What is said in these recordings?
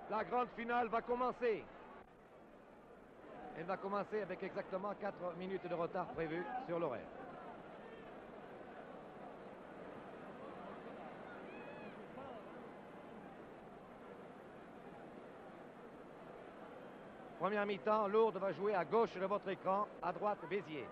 La grande finale va commencer. Elle va commencer avec exactement 4 minutes de retard prévu sur l'horaire. Première mi-temps, Lourdes va jouer à gauche de votre écran, à droite Beziers.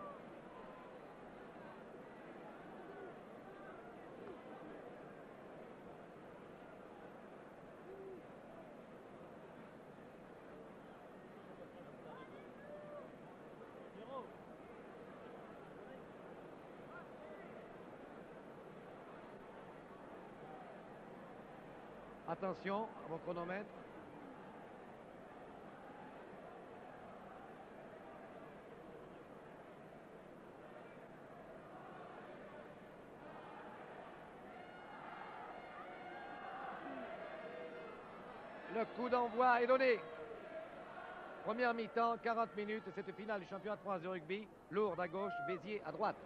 Attention à vos chronomètres. Le coup d'envoi est donné. Première mi-temps, 40 minutes, cette finale du championnat de France de rugby. Lourdes à gauche, Beziers à droite.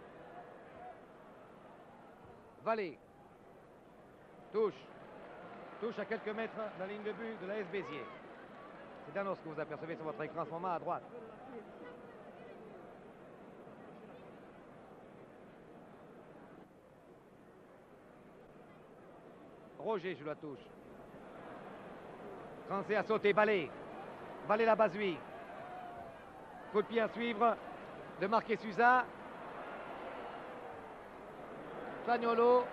Vallée. Touche. Touche à quelques mètres de la ligne de but de l'AS Beziers. C'est Danos que vous apercevez sur votre écran en ce moment à droite. Roger joue la touche. Français à sauter, Ballet. Ballet la Bazui. Coup de pied à suivre de Marquet Suza. Fagnolo.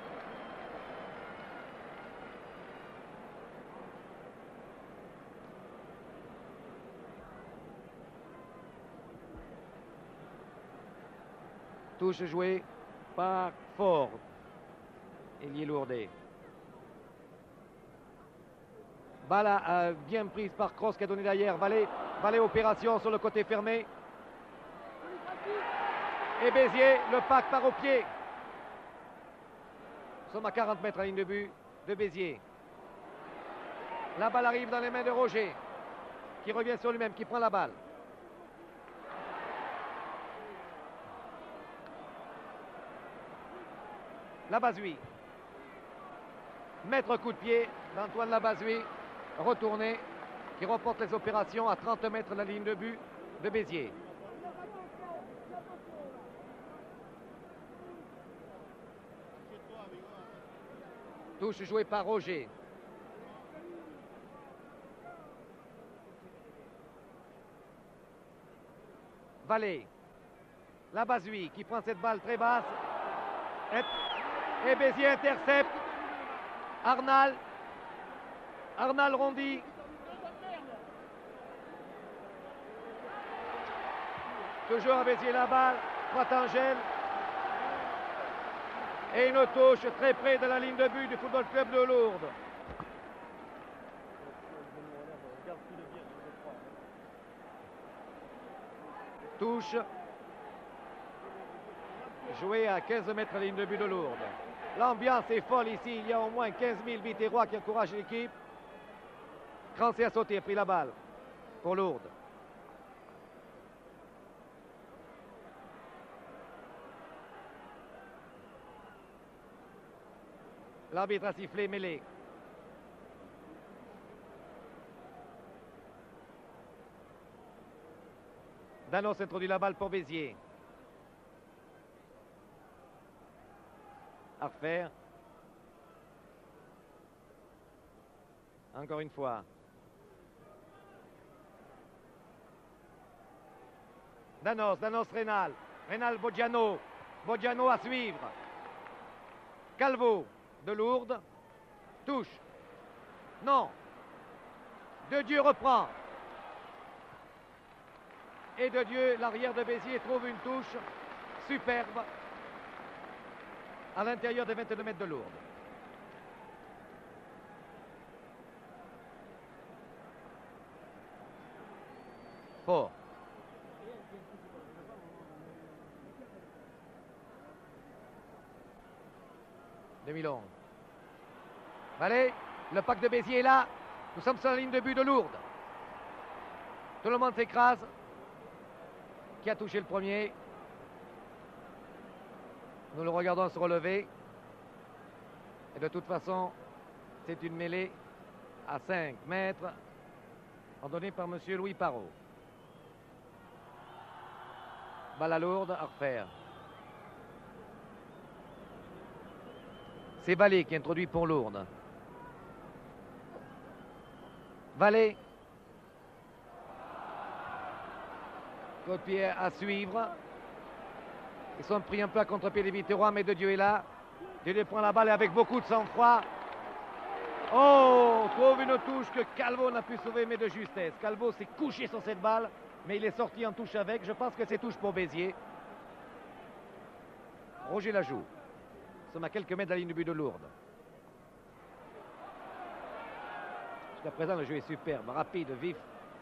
Touche jouée par Ford. Ailier lourdé. Balle bien prise par Cross qui a donné derrière. Ballet opération sur le côté fermé. Et Beziers, le pack part au pied. Nous sommes à 40 mètres à la ligne de but de Beziers. La balle arrive dans les mains de Roger, qui revient sur lui-même, qui prend la balle. La Bazui. Mettre coup de pied d'Antoine Labazui, retourné, qui reporte les opérations à 30 mètres de la ligne de but de Beziers. Touche jouée par Roger. Vallée. Labazui qui prend cette balle très basse. Et Beziers intercepte. Arnal Rondi. Toujours à Beziers la balle. Pratangel. Et une touche très près de la ligne de but du Football Club de Lourdes. Touche. Joué à 15 mètres de la ligne de but de Lourdes. L'ambiance est folle ici. Il y a au moins 15 000 Biterrois qui encouragent l'équipe. Crancé a sauté, a pris la balle pour Lourdes. L'arbitre a sifflé mêlée. Danos introduit la balle pour Beziers. À refaire. Encore une fois. Danos Rénal. Rénal Boggiano. Boggiano à suivre. Calvo de Lourdes. Touche. Non. De Dieu reprend. Et de Dieu, l'arrière de Beziers trouve une touche superbe à l'intérieur des 22 mètres de Lourdes. Fort. Demi-longue. Allez, le pack de Beziers est là. Nous sommes sur la ligne de but de Lourdes. Tout le monde s'écrase. Qui a touché le premier? Nous le regardons se relever. Et de toute façon, c'est une mêlée à 5 mètres, ordonné par monsieur Louis Parot. Balle à Lourdes, à refaire. C'est Vallée qui introduit pour Lourdes. Vallée. Coup de pied à suivre. Ils sont pris un peu à contre-pied les Viterrois, mais De Dieu est là. De Dieu prend la balle avec beaucoup de sang-froid. Oh, trouve une touche que Calvo n'a pu sauver, mais de justesse. Calvo s'est couché sur cette balle, mais il est sorti en touche avec. Je pense que c'est touche pour Beziers. Roger la joue. Nous sommes à quelques mètres de la ligne de but de Lourdes. Jusqu'à présent, le jeu est superbe, rapide, vif.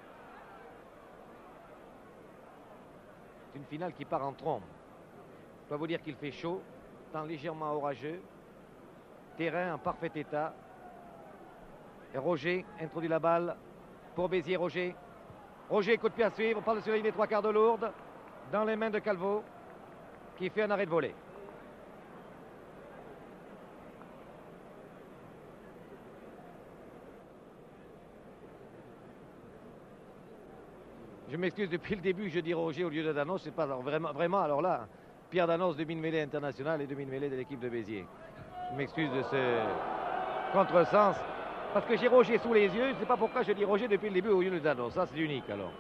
C'est une finale qui part en trombe. Je dois vous dire qu'il fait chaud, temps légèrement orageux, terrain en parfait état. Et Roger introduit la balle pour Beziers. Roger, coup de pied à suivre, par-dessus la ligne des 3/4 de Lourdes, dans les mains de Calvo, qui fait un arrêt de volée. Je m'excuse, depuis le début, je dis Roger au lieu de Danos. C'est pas vraiment, alors là, Pierre Danos, demi-mêlée international et demi-mêlée de l'équipe de Béziers. Je m'excuse de ce contresens, parce que j'ai Roger sous les yeux. Je ne sais pas pourquoi je dis Roger depuis le début au lieu de Danos. Ça, c'est unique, alors.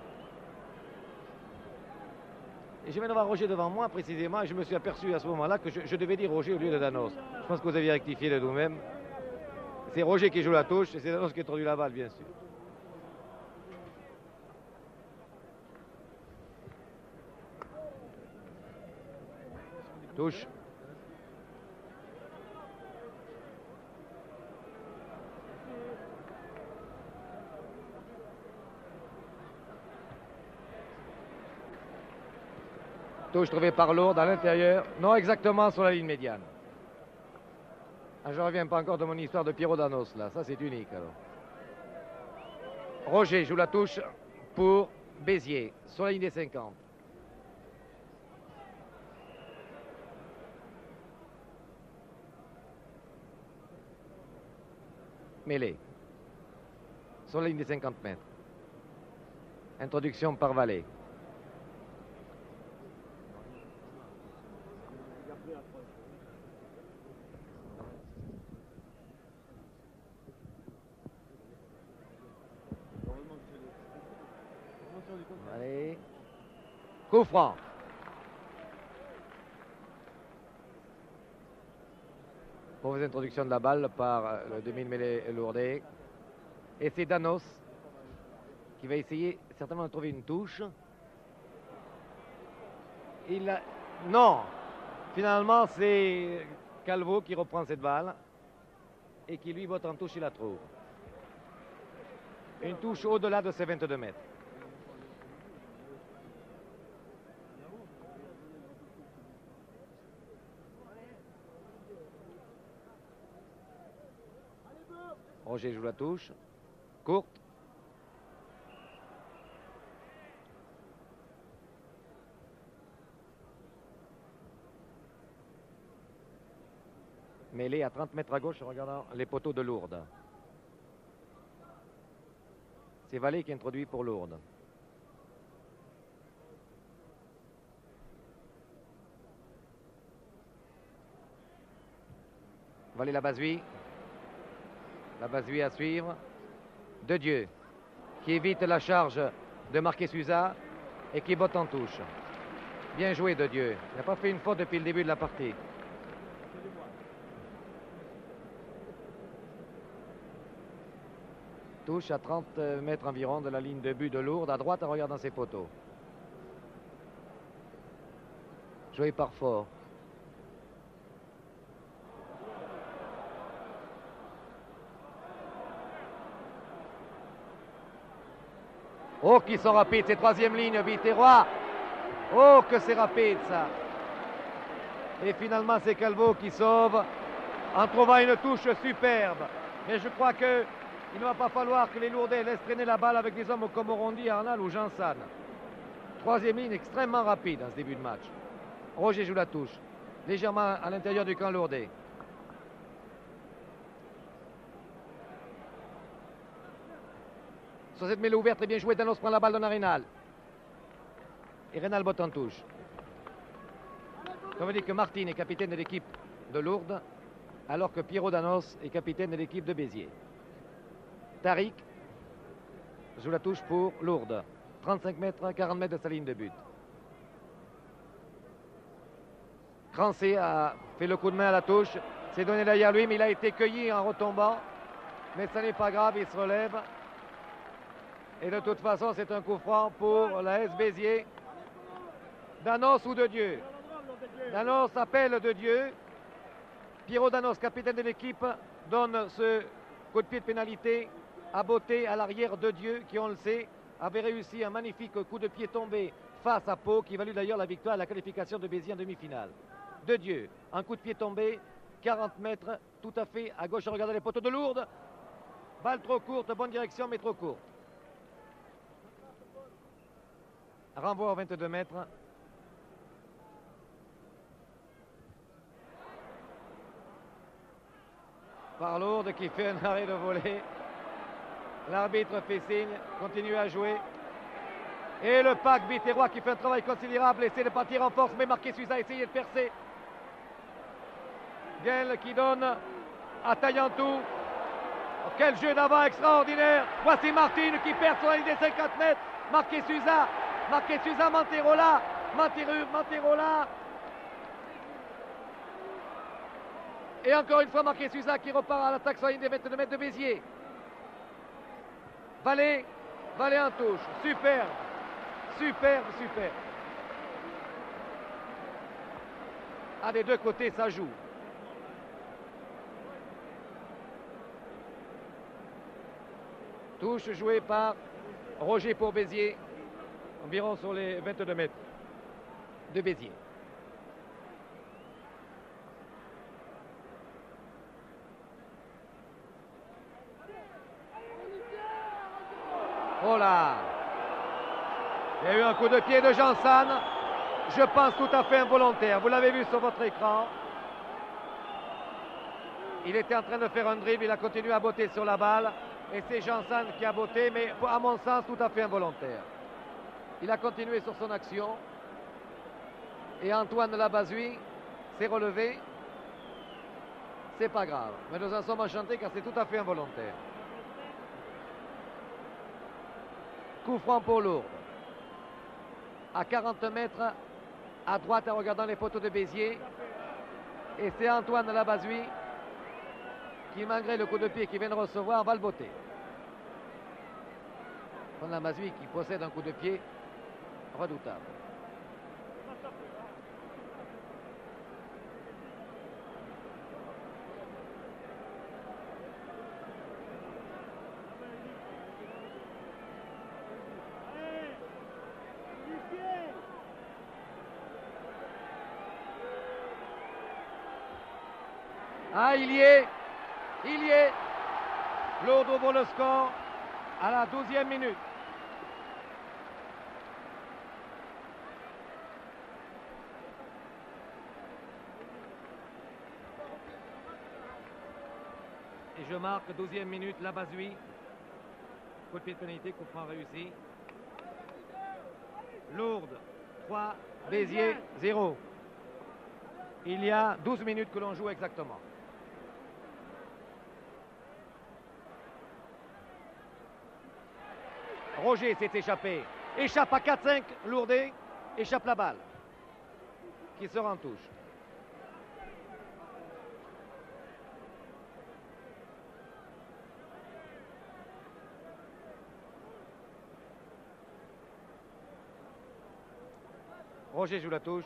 Et je viens d'avoir Roger devant moi, précisément, et je me suis aperçu à ce moment-là que je devais dire Roger au lieu de Danos. Je pense que vous aviez rectifié de vous-même. C'est Roger qui joue la touche, et c'est Danos qui a introduit la balle, bien sûr. Touche. Touche trouvée par Lourdes à l'intérieur. Non, exactement sur la ligne médiane. Ah, je ne reviens pas encore de mon histoire de Pierrot Danos, là. Ça, c'est unique, alors. Roger joue la touche pour Béziers, sur la ligne des 50. Mêlée. Sur la ligne des 50 mètres. Introduction par Vallée. Allez. Coup franc. Mauvaise introduction de la balle par le demi-mêlée lourdais. Et c'est Danos qui va essayer certainement de trouver une touche. Non. Finalement, c'est Calvo qui reprend cette balle et qui lui botte en touche, il la trouve. Une touche au-delà de ses 22 mètres. Roger joue la touche. Courte. Mêlée à 30 mètres à gauche en regardant les poteaux de Lourdes. C'est Vallée qui introduit pour Lourdes. Vallée la Bazui. La Bazui à suivre. De Dieu qui évite la charge de Marquet Suza et qui botte en touche. Bien joué De Dieu. Il n'a pas fait une faute depuis le début de la partie. Touche à 30 mètres environ de la ligne de but de Lourdes, à droite en regardant ses poteaux. Joué par Fort. Oh, qui sont rapides, ces troisième lignes, Viterrois. Oh, que c'est rapide, ça. Et finalement, c'est Calvo qui sauve en trouvant une touche superbe. Mais je crois que il ne va pas falloir que les Lourdais laissent traîner la balle avec des hommes comme Orondi, Arnal ou Jean San. Troisième ligne extrêmement rapide dans ce début de match. Roger joue la touche, légèrement à l'intérieur du camp lourdais. sur cette mêlée ouverte, très bien joué. Danos prend la balle dans Rénal. Et Rénal botte en touche. Ça veut dire que Martine est capitaine de l'équipe de Lourdes, alors que Pierrot Danos est capitaine de l'équipe de Béziers. Tariq joue la touche pour Lourdes. 35 mètres, 40 mètres de sa ligne de but. Crancé a fait le coup de main à la touche. C'est donné derrière lui, mais il a été cueilli en retombant. Mais ça n'est pas grave, il se relève. Et de toute façon, c'est un coup franc pour la S Béziers. Danos ou de Dieu? Danos appelle de Dieu. Pierrot Danos, capitaine de l'équipe, donne ce coup de pied de pénalité à Beauté à l'arrière de Dieu, qui, on le sait, avait réussi un magnifique coup de pied tombé face à Pau, qui valut d'ailleurs la victoire à la qualification de Béziers en demi-finale. De Dieu, un coup de pied tombé, 40 mètres, tout à fait à gauche, regardez les poteaux de Lourdes. Balle trop courte, bonne direction, mais trop courte. Renvoi aux 22 mètres. Par Lourdes qui fait un arrêt de volée. L'arbitre fait signe, continue à jouer. Et le pack Biterrois qui fait un travail considérable, essaie de partir en force, mais Marquet Suza a essayé de percer. Guel qui donne à Taillantou. Oh, quel jeu d'avant extraordinaire. Voici Martine qui perd sur la ligne des 50 mètres. Marquet Suza, Manterola, Manterola. Et encore une fois Marquet Suza qui repart à l'attaque sur la ligne des 22 mètres de Béziers. Vallée en touche, superbe. Ah, des deux côtés, ça joue. Touche jouée par Roger pour Béziers, environ sur les 22 mètres de Béziers. Oh là! Il y a eu un coup de pied de Jansan, je pense tout à fait involontaire. Vous l'avez vu sur votre écran. Il était en train de faire un dribble, il a continué à botter sur la balle. Et c'est Jansan qui a botté, mais à mon sens, tout à fait involontaire. Il a continué sur son action. Et Antoine Labazui s'est relevé. C'est pas grave, mais nous en sommes enchantés car c'est tout à fait involontaire. Coup franc pour Lourdes. À 40 mètres, à droite en regardant les poteaux de Béziers. Et c'est Antoine Labazui qui, malgré le coup de pied qu'il vient de recevoir, va le botter. Antoine Labazui qui possède un coup de pied redoutable. Ah, il y est. Lourdes ouvre le score à la 12e minute. Et je marque 12e minute, Labazui. Coup de pied de pénalité, coup franc réussi. Lourdes 3, Béziers 0. Il y a 12 minutes que l'on joue exactement. Roger s'est échappé. Échappe à 4-5, Lourdes. Échappe la balle. Qui sort en touche. Roger joue la touche.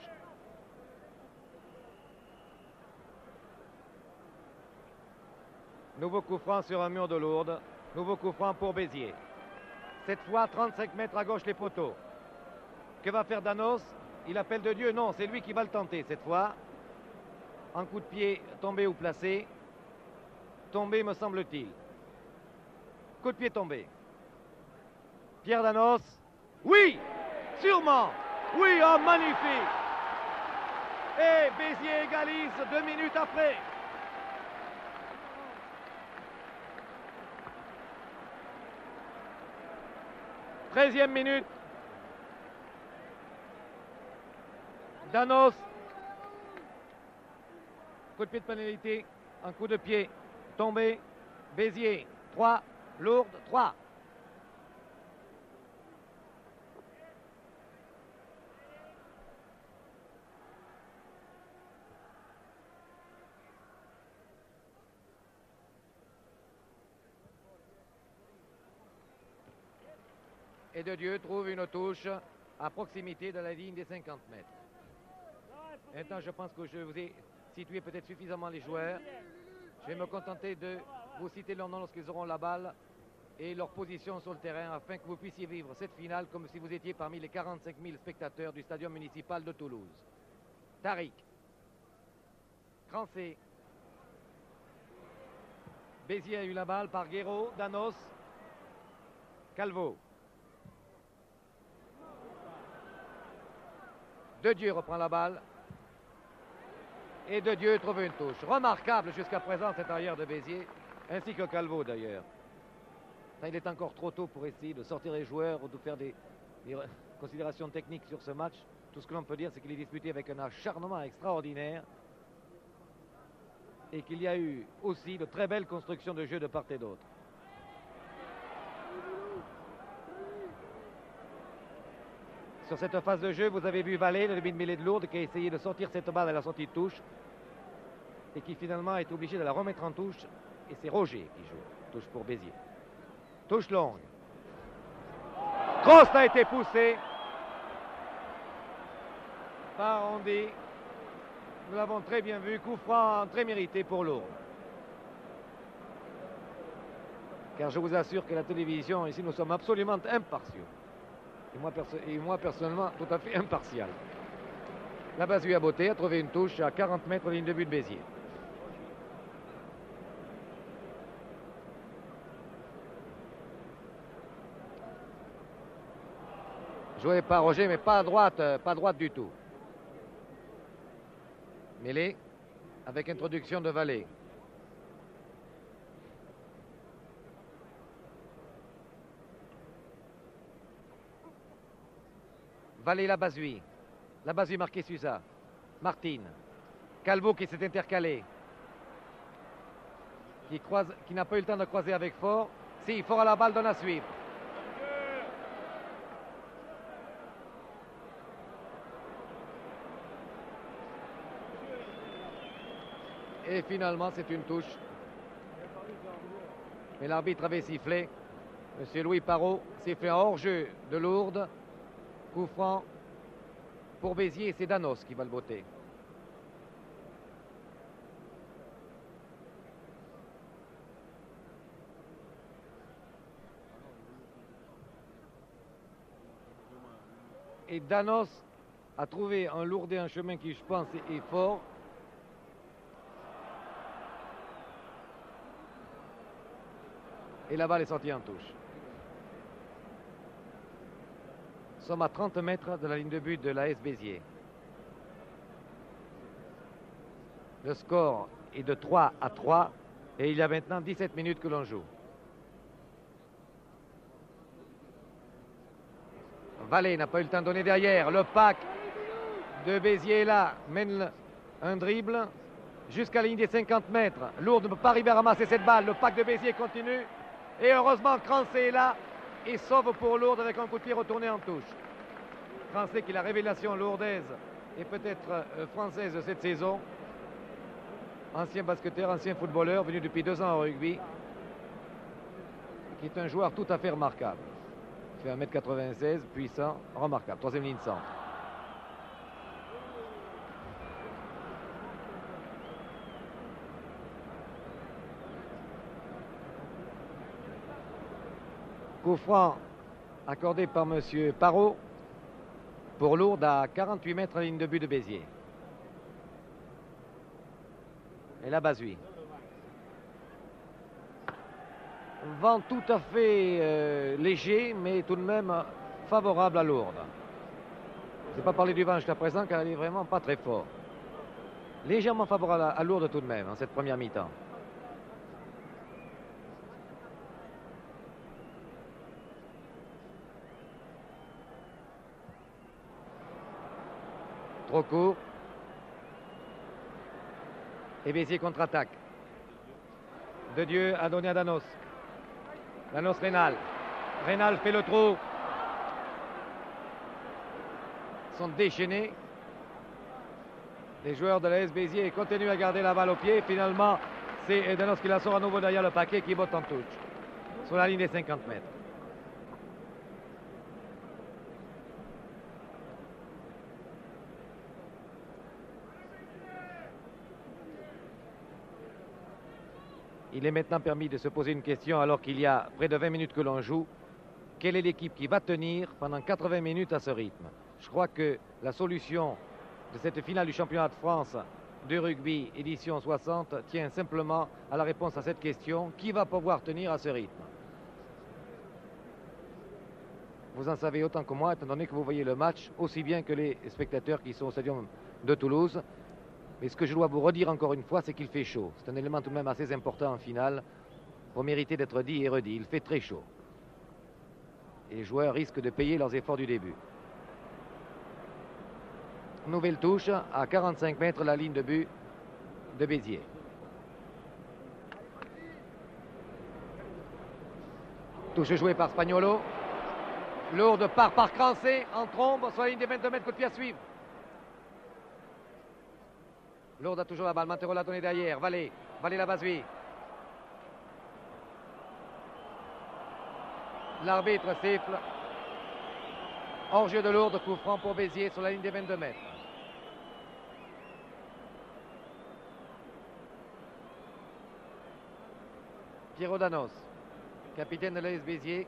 Nouveau coup franc sur un mur de Lourdes. Nouveau coup franc pour Béziers. Cette fois, 35 mètres à gauche les poteaux. Que va faire Danos? Il appelle de Dieu? Non, c'est lui qui va le tenter cette fois. Un coup de pied tombé ou placé. Tombé, me semble-t-il. Coup de pied tombé. Pierre Danos. Oui, sûrement. Oui, oh, magnifique. Et Béziers égalise 2 minutes après. 13e minute. Danos. Coup de pied de pénalité. Un coup de pied. Tombé. Beziers. 3. Lourdes. 3. Et de Dieu trouve une touche à proximité de la ligne des 50 mètres. Maintenant, je pense que je vous ai situé peut-être suffisamment les joueurs. Je vais me contenter de vous citer leur nom lorsqu'ils auront la balle et leur position sur le terrain afin que vous puissiez vivre cette finale comme si vous étiez parmi les 45 000 spectateurs du stadium municipal de Toulouse. Tariq. Crancé. Béziers a eu la balle par Guéraud, Danos, Calvo. De Dieu reprend la balle. Et de Dieu trouve une touche. Remarquable jusqu'à présent cet arrière de Béziers, ainsi que Calvo d'ailleurs. Il est encore trop tôt pour essayer de sortir les joueurs ou de faire des considérations techniques sur ce match. Tout ce que l'on peut dire, c'est qu'il est disputé avec un acharnement extraordinaire et qu'il y a eu aussi de très belles constructions de jeu de part et d'autre. Sur cette phase de jeu, vous avez vu Vallée, le demi-de-mêlée de Lourdes, qui a essayé de sortir cette balle à la sortie de touche et qui finalement est obligé de la remettre en touche. Et c'est Roger qui joue. Touche pour Béziers. Touche longue. Cross a été poussé par Andy. Nous l'avons très bien vu. Coup franc très mérité pour Lourdes. Car je vous assure que la télévision, ici, nous sommes absolument impartiaux. Et moi, personnellement, tout à fait impartial. La Beziers à beauté a trouvé une touche à 40 mètres de ligne de but de Béziers. Joué par Roger, mais pas à droite du tout. Mêlée avec introduction de Vallée. Vallée la Beziers. La Beziers marquée Suza. Martine. Calvo qui s'est intercalé. Qui n'a pas eu le temps de croiser avec Fort. Si, Fort à la balle donne à suivre. Et finalement, c'est une touche. Mais l'arbitre avait sifflé. Monsieur Louis Parot sifflé en hors-jeu de Lourdes. Coup franc pour Béziers, c'est Danos qui va le botter. Et Danos a trouvé un Lourdais, un chemin qui, je pense, est fort. Et la balle est sortie en touche. Nous sommes à 30 mètres de la ligne de but de l'AS Béziers. Le score est de 3-3 et il y a maintenant 17 minutes que l'on joue. Vallée n'a pas eu le temps de donner derrière. Le pack de Béziers est là, mène un dribble jusqu'à la ligne des 50 mètres. Lourdes ne peut pas arriver à ramasser cette balle. Le pack de Béziers continue. Et heureusement, Crancé est là et sauve pour Lourdes avec un coup de pied retourné en touche. Crancé qui est la révélation lourdaise et peut-être française de cette saison. Ancien basketteur, ancien footballeur, venu depuis 2 ans au rugby. Qui est un joueur tout à fait remarquable. Il fait 1m96, puissant, remarquable. 3e ligne centre. Coup franc accordé par monsieur Parot pour Lourdes à 48 mètres à la ligne de but de Béziers. Et la Beziers. Vent tout à fait léger, mais tout de même favorable à Lourdes. Je n'ai pas parlé du vent jusqu'à présent, car il est vraiment pas très fort. Légèrement favorable à Lourdes tout de même, en cette première mi-temps. Trop court. Et Beziers contre-attaque. De Dieu a donné à Danos. Danos Rénal. Rénal fait le trou. Ils sont déchaînés. Les joueurs de l'AS Beziers continuent à garder la balle au pied. Finalement, c'est Danos qui la sort à nouveau derrière le paquet qui botte en touche. Sur la ligne des 50 mètres. Il est maintenant permis de se poser une question alors qu'il y a près de 20 minutes que l'on joue. Quelle est l'équipe qui va tenir pendant 80 minutes à ce rythme? Je crois que la solution de cette finale du championnat de France de rugby édition 60 tient simplement à la réponse à cette question. Qui va pouvoir tenir à ce rythme? Vous en savez autant que moi, étant donné que vous voyez le match aussi bien que les spectateurs qui sont au stadium de Toulouse. Mais ce que je dois vous redire encore une fois, c'est qu'il fait chaud. C'est un élément tout de même assez important en finale pour mériter d'être dit et redit. Il fait très chaud. Et les joueurs risquent de payer leurs efforts du début. Nouvelle touche à 45 mètres la ligne de but de Beziers. Touche jouée par Spagnolo. Lourdes part par Crancé en trombe sur la ligne des 22 mètres, coup de pied à suivre. Lourdes a toujours la balle, Montauban l'a donné derrière. Vallée la Beziers. L'arbitre siffle. Hors-jeu de Lourdes, coup franc pour Beziers sur la ligne des 22 mètres. Pierrot Danos, capitaine de l'AS Beziers.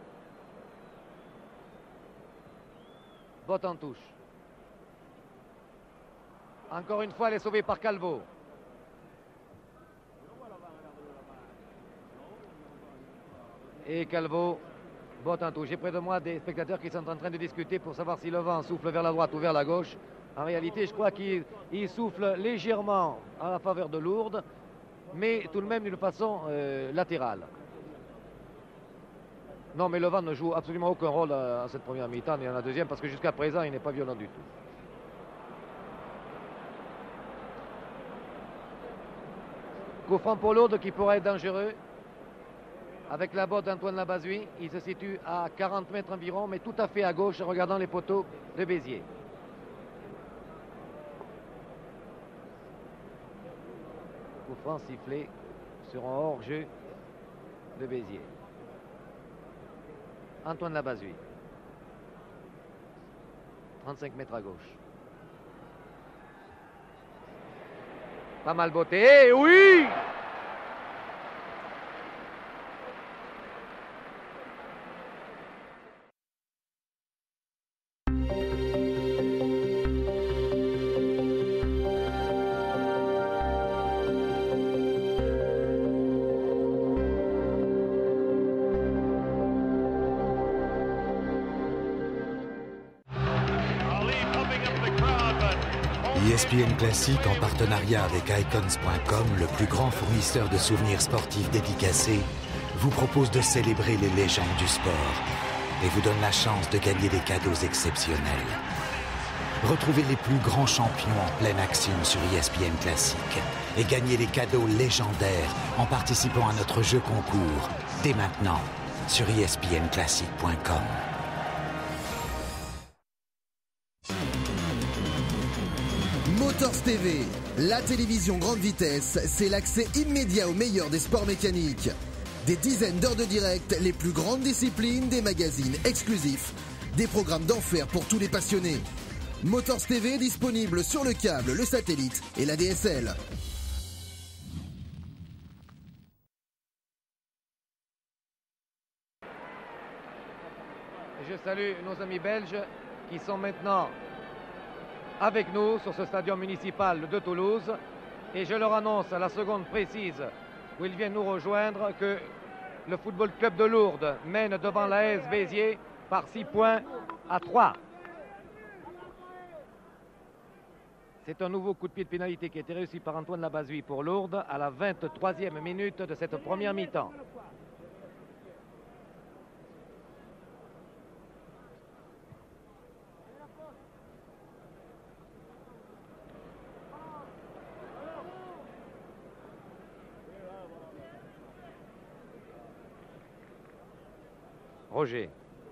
Botte en touche. Encore une fois, elle est sauvée par Calvo. Et Calvo botte en touche. J'ai près de moi des spectateurs qui sont en train de discuter pour savoir si le vent souffle vers la droite ou vers la gauche. En réalité, je crois qu'il souffle légèrement en la faveur de Lourdes, mais tout de même d'une façon latérale. Non, mais le vent ne joue absolument aucun rôle à cette première mi-temps ni en la deuxième, parce que jusqu'à présent, il n'est pas violent du tout. Coup franc pour Lourdes qui pourrait être dangereux. Avec la botte d'Antoine Labazuy, il se situe à 40 mètres environ, mais tout à fait à gauche, en regardant les poteaux de Beziers. Coup franc sifflé sur un hors-jeu de Beziers. Antoine Labazuy. 35 mètres à gauche. Pas mal botté, oui! ESPN Classique, en partenariat avec icons.com, le plus grand fournisseur de souvenirs sportifs dédicacés, vous propose de célébrer les légendes du sport et vous donne la chance de gagner des cadeaux exceptionnels. Retrouvez les plus grands champions en pleine action sur ESPN Classique et gagnez des cadeaux légendaires en participant à notre jeu concours dès maintenant sur espnclassique.com. Motors TV, la télévision grande vitesse, c'est l'accès immédiat au meilleur des sports mécaniques. Des dizaines d'heures de direct, les plus grandes disciplines, des magazines exclusifs, des programmes d'enfer pour tous les passionnés. Motors TV disponible sur le câble, le satellite et la DSL. Je salue nos amis belges qui sont maintenant avec nous sur ce stadium municipal de Toulouse et je leur annonce à la seconde précise où ils viennent nous rejoindre que le Football Club de Lourdes mène devant l'AS Beziers par 6 points à 3. C'est un nouveau coup de pied de pénalité qui a été réussi par Antoine Labazuy pour Lourdes à la 23e minute de cette première mi-temps. Roger.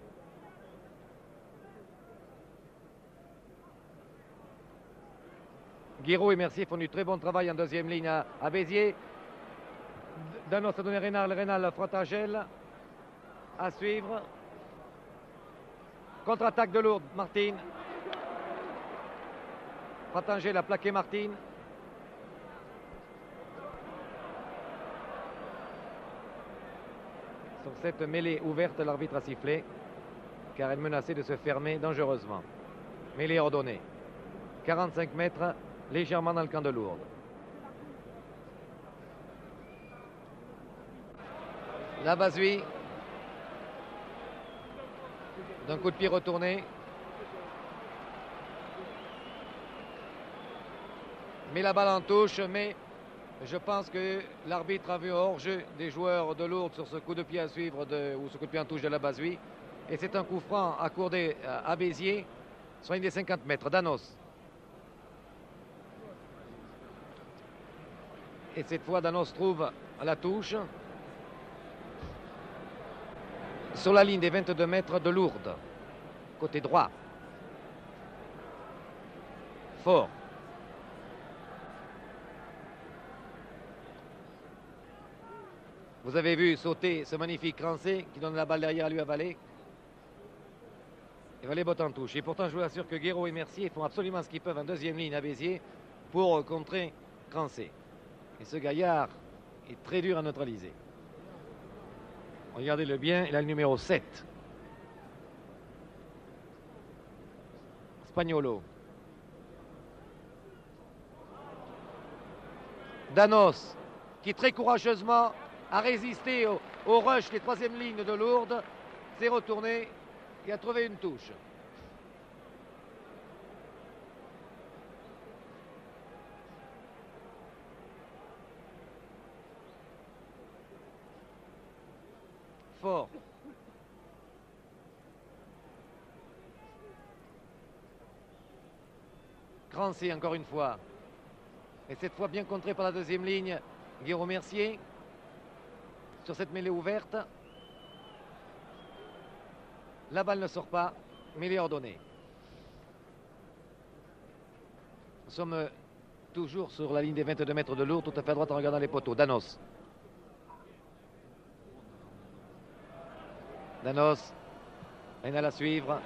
Guiraud et Mercier font du très bon travail en deuxième ligne à Beziers. Danos a donné Rénal, Rénal Frontagel à suivre. Contre-attaque de Lourdes, Martine. Frontagel a plaqué Martine. Sur cette mêlée ouverte, l'arbitre a sifflé car elle menaçait de se fermer dangereusement. Mêlée ordonnée. 45 mètres, légèrement dans le camp de Lourdes. La Beziers. D'un coup de pied retourné. Mais la balle en touche, mais je pense que l'arbitre a vu hors-jeu des joueurs de Lourdes sur ce coup de pied à suivre ou ce coup de pied en touche de la Beziers. Et c'est un coup franc accordé à Beziers sur une des 50 mètres. Danos. Et cette fois, Danos trouve la touche sur la ligne des 22 mètres de Lourdes, côté droit. Fort. Vous avez vu sauter ce magnifique Crancé qui donne la balle derrière à lui à Vallée. Et Vallée botte en touche. Et pourtant, je vous assure que Guiraud et Mercier font absolument ce qu'ils peuvent en deuxième ligne à Beziers pour contrer Crancé. Et ce gaillard est très dur à neutraliser. Regardez-le bien, il a le numéro 7. Spagnolo. Danos, qui très courageusement a résisté au rush des troisième lignes de Lourdes, s'est retourné et a trouvé une touche. Fort. Crancé encore une fois. Et cette fois bien contré par la deuxième ligne, Guiraud Mercier. Sur cette mêlée ouverte. La balle ne sort pas, mêlée ordonnée. Nous sommes toujours sur la ligne des 22 mètres de Lourdes, tout à fait à droite en regardant les poteaux. Danos. Danos. Rénal à suivre.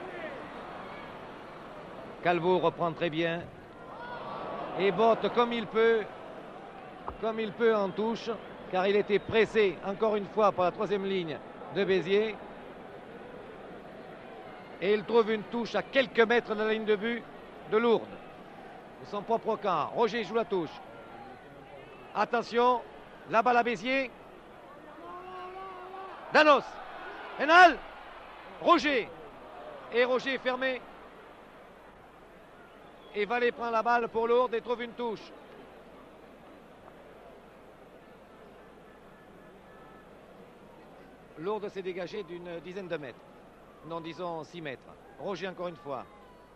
Calvo reprend très bien. Et botte comme il peut en touche, car il était pressé encore une fois par la troisième ligne de Beziers. Et il trouve une touche à quelques mètres de la ligne de but de Lourdes. De son propre camp. Roger joue la touche. Attention, la balle à Beziers. Danos. Rénal. Roger. Et Roger est fermé. Et Vallée prend la balle pour Lourdes et trouve une touche. Lourdes s'est dégagé d'une dizaine de mètres. Non, disons 6 mètres. Roger encore une fois.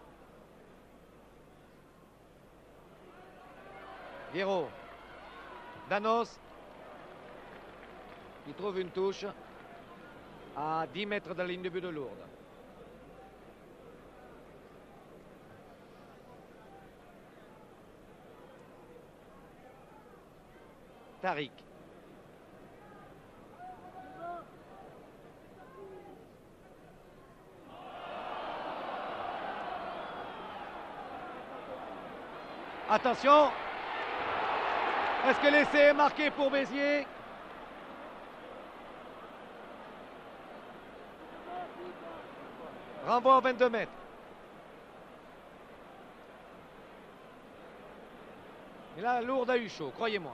Guiraud. Danos. Il trouve une touche à 10 mètres de la ligne de but de Lourdes. Tariq. Attention. Est-ce que l'essai est marqué pour Beziers? Renvoi aux 22 mètres. Et là, Lourdes a eu chaud, croyez-moi.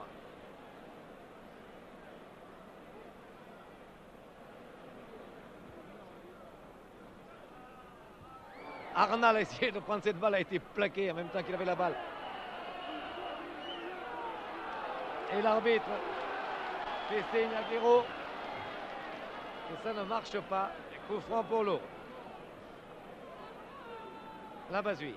Arnal a essayé de prendre cette balle, a été plaqué en même temps qu'il avait la balle. Et l'arbitre fait signe à Guiraud que ça ne marche pas. Coup franc pour Lourdes. La Beziers.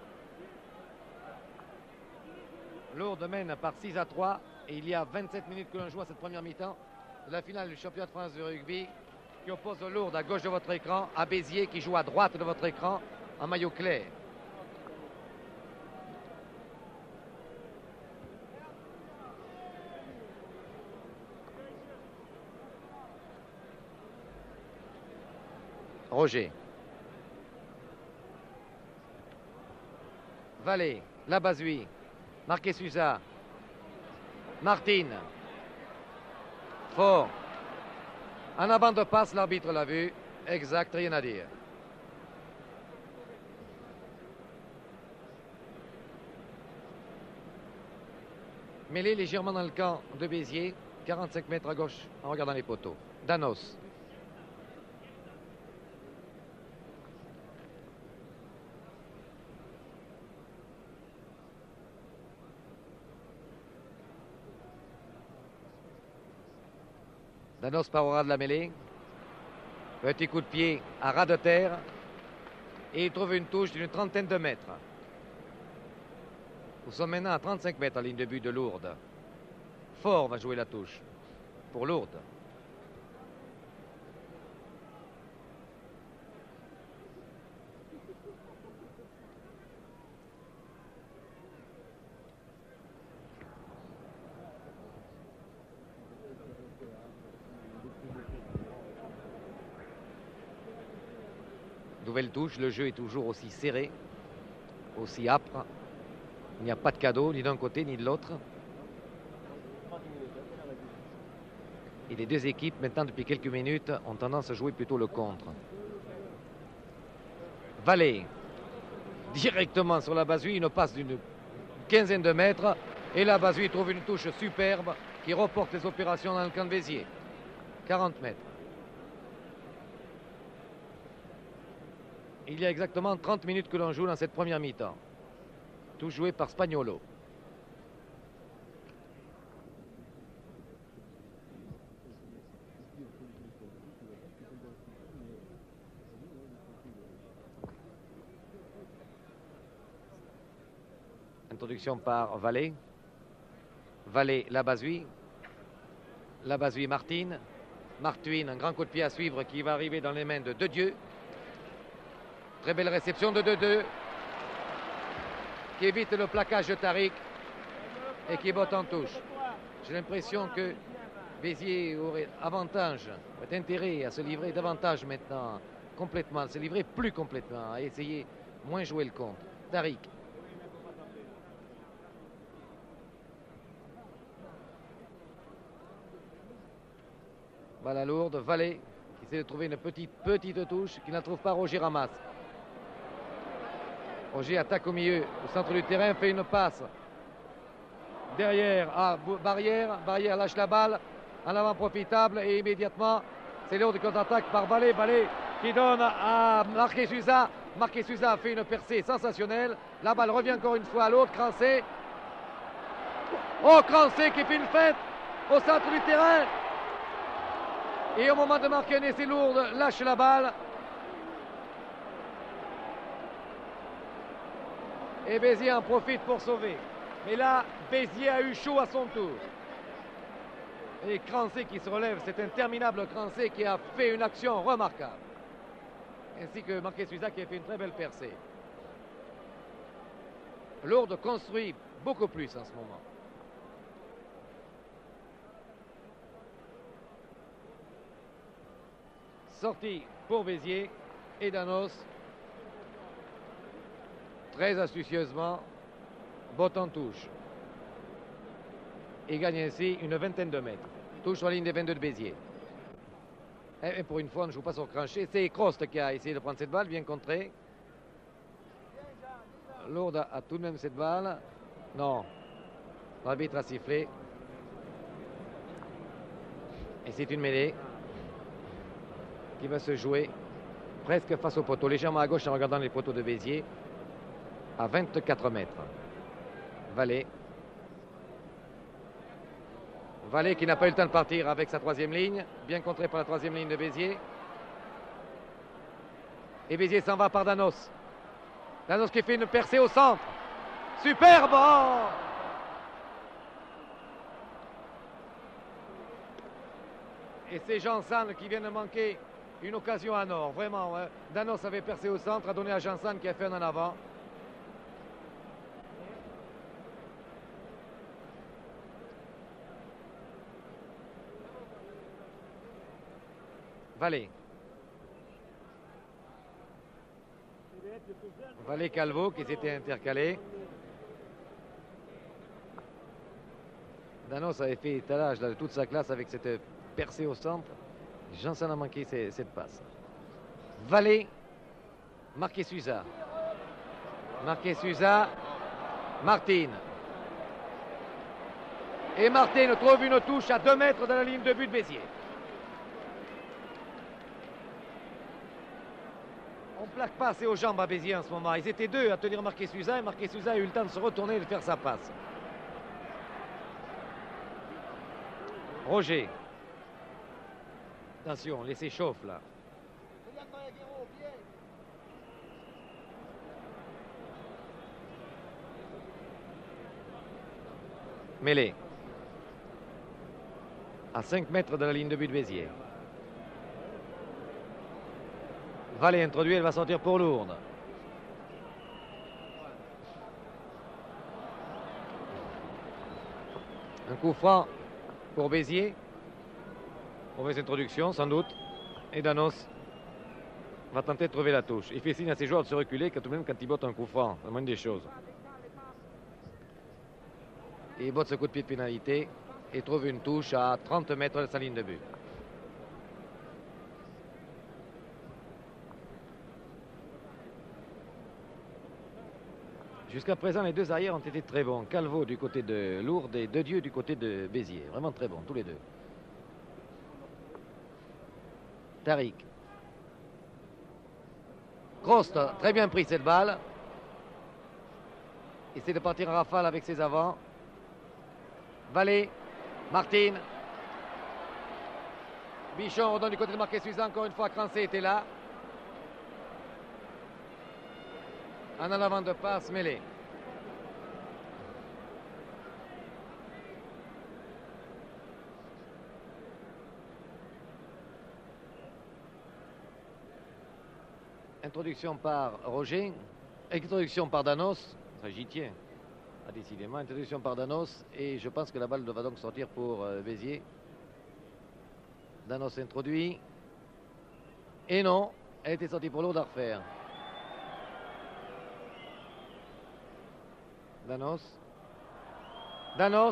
Lourdes mène par 6-3 et il y a 27 minutes que l'on joue à cette première mi-temps de la finale du championnat de France de rugby qui oppose Lourdes à gauche de votre écran à Beziers qui joue à droite de votre écran en maillot clair. Roger. Vallée, Labazui, Marquet Suza, Martine, Fort. En avant de passe, l'arbitre l'a vu. Exact, rien à dire. Mêlé légèrement dans le camp de Beziers, 45 mètres à gauche en regardant les poteaux. Danos. Danos par au ras de la mêlée. Petit coup de pied à ras de terre. Et il trouve une touche d'une trentaine de mètres. Nous sommes maintenant à 35 mètres en ligne de but de Lourdes. Fort va jouer la touche pour Lourdes. Nouvelle touche, le jeu est toujours aussi serré, aussi âpre. Il n'y a pas de cadeau, ni d'un côté, ni de l'autre. Et les deux équipes, maintenant, depuis quelques minutes, ont tendance à jouer plutôt le contre. Vallée, directement sur la Bazui, une passe d'une quinzaine de mètres. Et la Bazui trouve une touche superbe qui reporte les opérations dans le camp de Beziers. 40 mètres. Il y a exactement 30 minutes que l'on joue dans cette première mi-temps. Tout joué par Spagnolo. Introduction par Vallée. Vallée, Labazui. Labazui, Martine. Martine, un grand coup de pied à suivre qui va arriver dans les mains de Dieu. Très belle réception de 2-2 qui évite le plaquage de Tariq et qui botte en touche. J'ai l'impression que Beziers aurait avantage, aurait intérêt à se livrer davantage maintenant, complètement, à se livrer plus complètement, à essayer moins jouer le contre. Tariq. Voilà Lourdes, Vallée qui essaie de trouver une petite touche qui ne la trouve pas. Roger ramasse. Roger attaque au milieu, au centre du terrain, fait une passe. Derrière, Barrière. Barrière lâche la balle. En avant profitable et immédiatement, c'est Lourdes qui contre-attaque par Vallée. Vallée qui donne à Marquet Suza. Marquet Suza a fait une percée sensationnelle. La balle revient encore une fois à l'autre. Crancé. Oh, Crancé qui fait une fête au centre du terrain. Et au moment de marquer un essai, Lourdes lâche la balle. Et Beziers en profite pour sauver. Mais là, Beziers a eu chaud à son tour. Et Crancé qui se relève, c'est interminable Crancé qui a fait une action remarquable. Ainsi que Marquet Suza qui a fait une très belle percée. Lourdes construit beaucoup plus en ce moment. Sortie pour Beziers et Danos. Très astucieusement, botte en touche. Et gagne ainsi une vingtaine de mètres. Touche sur la ligne des 22 de Beziers. Et pour une fois, on ne joue pas sur Cranchet. C'est Crost qui a essayé de prendre cette balle, bien contré. Lourdes a tout de même cette balle. Non. L'arbitre a sifflé. Et c'est une mêlée qui va se jouer presque face au poteau, légèrement à gauche en regardant les poteaux de Beziers, à 24 mètres. Vallée. Vallée qui n'a pas eu le temps de partir avec sa troisième ligne, bien contré par la troisième ligne de Beziers. Et Beziers s'en va par Danos. Danos qui fait une percée au centre. Superbe! Oh, et c'est Jean Sanne qui vient de manquer une occasion en or, vraiment. Hein. Danos avait percé au centre, a donné à Janssen qui a fait un en avant. Vallée. Vallée Calvo qui s'était intercalé. Danos avait fait étalage de toute sa classe avec cette percée au centre. Janssen a manqué cette passe. Vallée. Marqué Suza. Marqué Suza. Martine. Et Martine trouve une touche à 2 mètres de la ligne de but de Beziers. On ne plaque pas assez aux jambes à Beziers en ce moment. Ils étaient 2 à tenir Marqué Suza et Marqué Suza a eu le temps de se retourner et de faire sa passe. Roger. Attention, laissez chauffe là. Mêlée. À 5 mètres de la ligne de but de Beziers. Vallée introduit, elle va sortir pour Lourdes. Un coup franc pour Beziers. Mauvaise introduction, sans doute. Et Danos va tenter de trouver la touche. Il fait signe à ses joueurs de se reculer, tout de même quand il botte un coup franc. C'est la moindre des choses. Et il botte ce coup de pied de pénalité et trouve une touche à 30 mètres de sa ligne de but. Jusqu'à présent, les 2 arrières ont été très bons. Calvo du côté de Lourdes et Dedieu du côté de Beziers. Vraiment très bons, tous les 2. Tariq. Crost, très bien pris cette balle. Essaie de partir en rafale avec ses avants. Vallée. Martine. Bichon redonne du côté de Marqué Suza. Encore une fois, Crancé était là. En avant de passe, mêlée. Introduction par Roger. Introduction par Danos. Ça, j'y tiens. Ah, décidément, introduction par Danos. Et je pense que la balle va donc sortir pour Beziers. Danos introduit. Et non, elle était sortie pour Lourdes à refaire. Danos. Danos.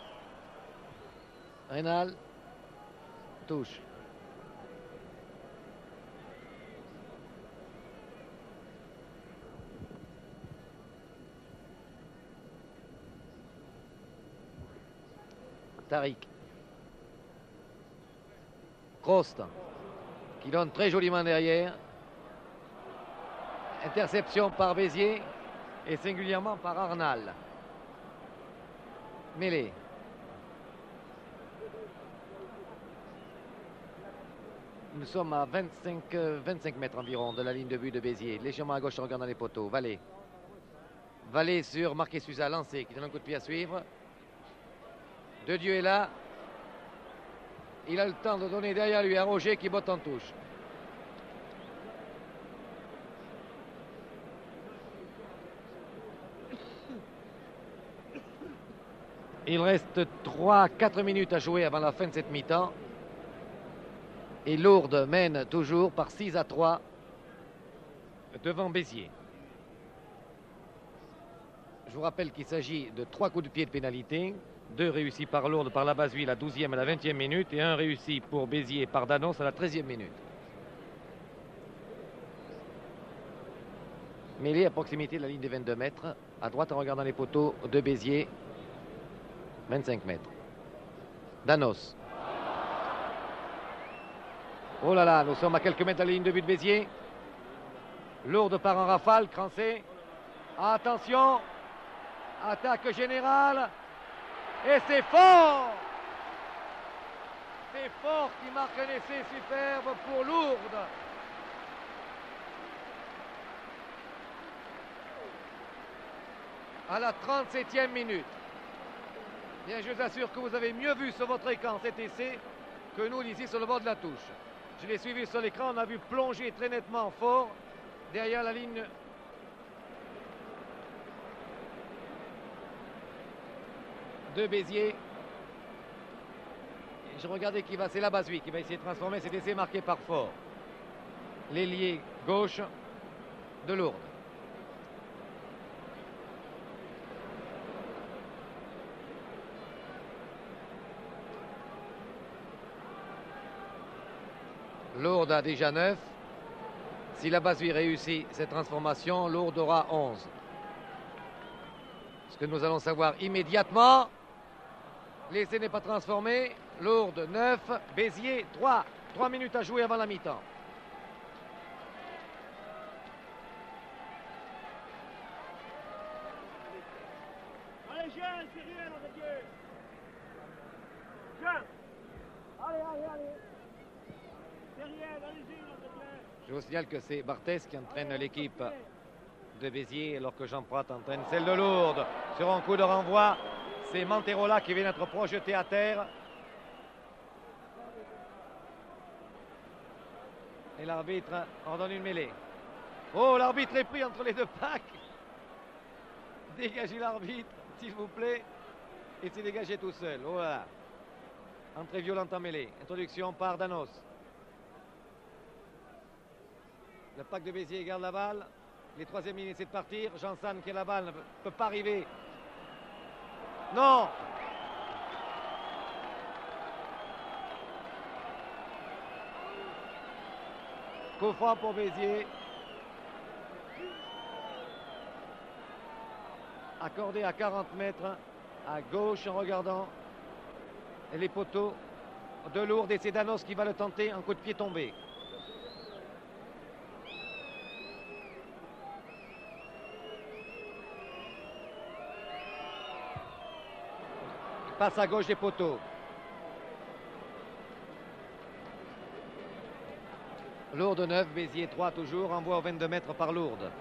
Rénal. Touche. Tariq. Crost. Qui donne très joliment derrière. Interception par Beziers. Et singulièrement par Arnal. Mêlée. Nous sommes à 25 mètres environ de la ligne de but de Beziers. Légèrement à gauche en regardant les poteaux. Vallée. Vallée sur Marqué Suza lancé qui donne un coup de pied à suivre. Dedieu est là. Il a le temps de donner derrière lui à Roger qui botte en touche. Il reste 3-4 minutes à jouer avant la fin de cette mi-temps. Et Lourdes mène toujours par 6-3 devant Beziers. Je vous rappelle qu'il s'agit de 3 coups de pied de pénalité. 2 réussis par Lourdes par la Basui à la 12e et la 20e minute. Et 1 réussi pour Beziers par Danos à la 13e minute. Mêlée à proximité de la ligne des 22 mètres. À droite en regardant les poteaux de Beziers. 25 mètres. Danos. Oh là là, nous sommes à quelques mètres de la ligne de but de Beziers. Lourdes part en rafale, Crancé. Attention. Attaque générale. Et c'est fort. C'est fort qui marque un essai superbe pour Lourdes. À la 37e minute. Bien, je vous assure que vous avez mieux vu sur votre écran cet essai que nous ici sur le bord de la touche. Je l'ai suivi sur l'écran, on a vu plonger très nettement fort derrière la ligne de Beziers. Et je regardais qui va, c'est la Basui qui va essayer de transformer cet essai marqué par Fort. L'ailier gauche de Lourdes. Lourdes a déjà 9. Si la Basui réussit cette transformation, Lourdes aura 11. Ce que nous allons savoir immédiatement. L'essai n'est pas transformé. Lourdes 9, Beziers 3. 3 minutes à jouer avant la mi-temps. Allez, jeune, sérieux avec eux. Jeune. Allez. Je vous signale que c'est Barthès qui entraîne l'équipe de Béziers alors que Jean Prat entraîne celle de Lourdes. Sur un coup de renvoi, c'est Manterola qui vient d'être projeté à terre. Et l'arbitre ordonne une mêlée. Oh, l'arbitre est pris entre les deux packs. Dégagez l'arbitre, s'il vous plaît. Et s'est dégagé tout seul. Voilà. Entrée violente en mêlée. Introduction par Danos. Le pack de Béziers garde la balle. Les troisième minutes essaient de partir. Janssen qui a la balle ne peut pas arriver. Non. Coup franc pour Béziers. Accordé à 40 mètres à gauche en regardant les poteaux de Lourdes. Et c'est Danos qui va le tenter. Un coup de pied tombé. Passe à gauche des poteaux. Lourdes 9, Béziers 3 toujours. Envoi aux 22 mètres par Lourdes.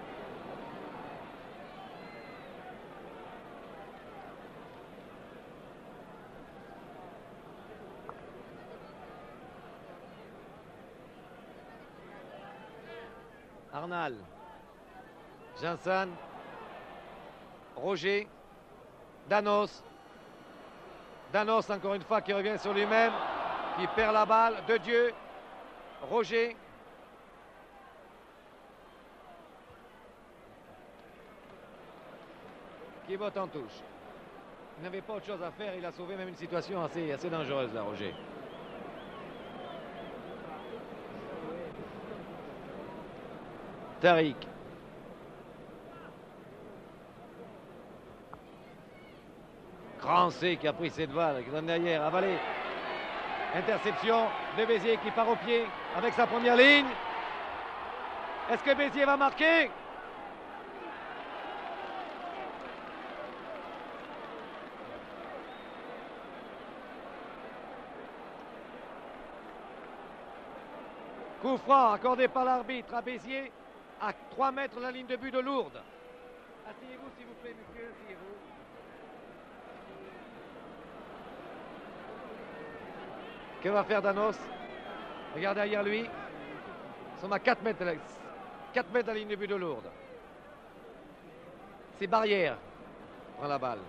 Arnal. Janssen. Roger. Danos. Danos encore une fois qui revient sur lui-même, qui perd la balle. De Dieu, Roger. Qui botte en touche. Il n'avait pas autre chose à faire, il a sauvé même une situation assez dangereuse là, Roger. Tariq. Grand C qui a pris cette balle, qui donne derrière, avalé. Interception de Béziers qui part au pied avec sa première ligne. Est-ce que Béziers va marquer? Coup franc accordé par l'arbitre à Béziers à 3 mètres de la ligne de but de Lourdes. Asseyez-vous s'il vous plaît, monsieur, asseyez-vous. Que va faire Danos? Regardez derrière lui. Ils sont à 4 mètres, 4 mètres de la ligne de but de Lourdes. C'est Barrière. Prend la balle.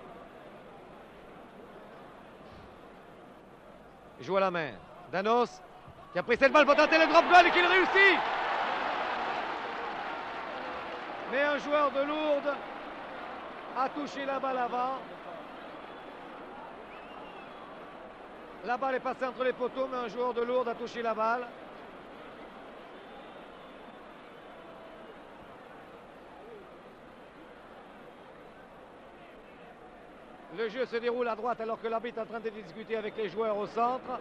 Il joue à la main. Danos qui a pris cette balle pour tenter le drop goal et qui le réussit. Mais un joueur de Lourdes a touché la balle avant. La balle est passée entre les poteaux, mais un joueur de Lourdes a touché la balle. Le jeu se déroule à droite alors que l'arbitre est en train de discuter avec les joueurs au centre.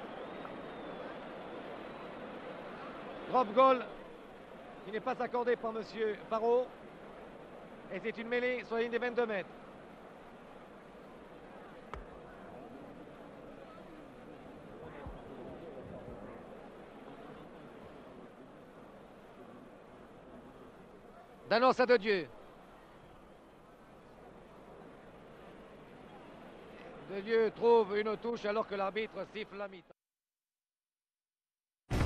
Drop goal qui n'est pas accordé par monsieur Parot. Et c'est une mêlée sur la ligne des 22 mètres. Danos à De Dieu. De Dieu trouve une touche alors que l'arbitre siffle la mi-temps.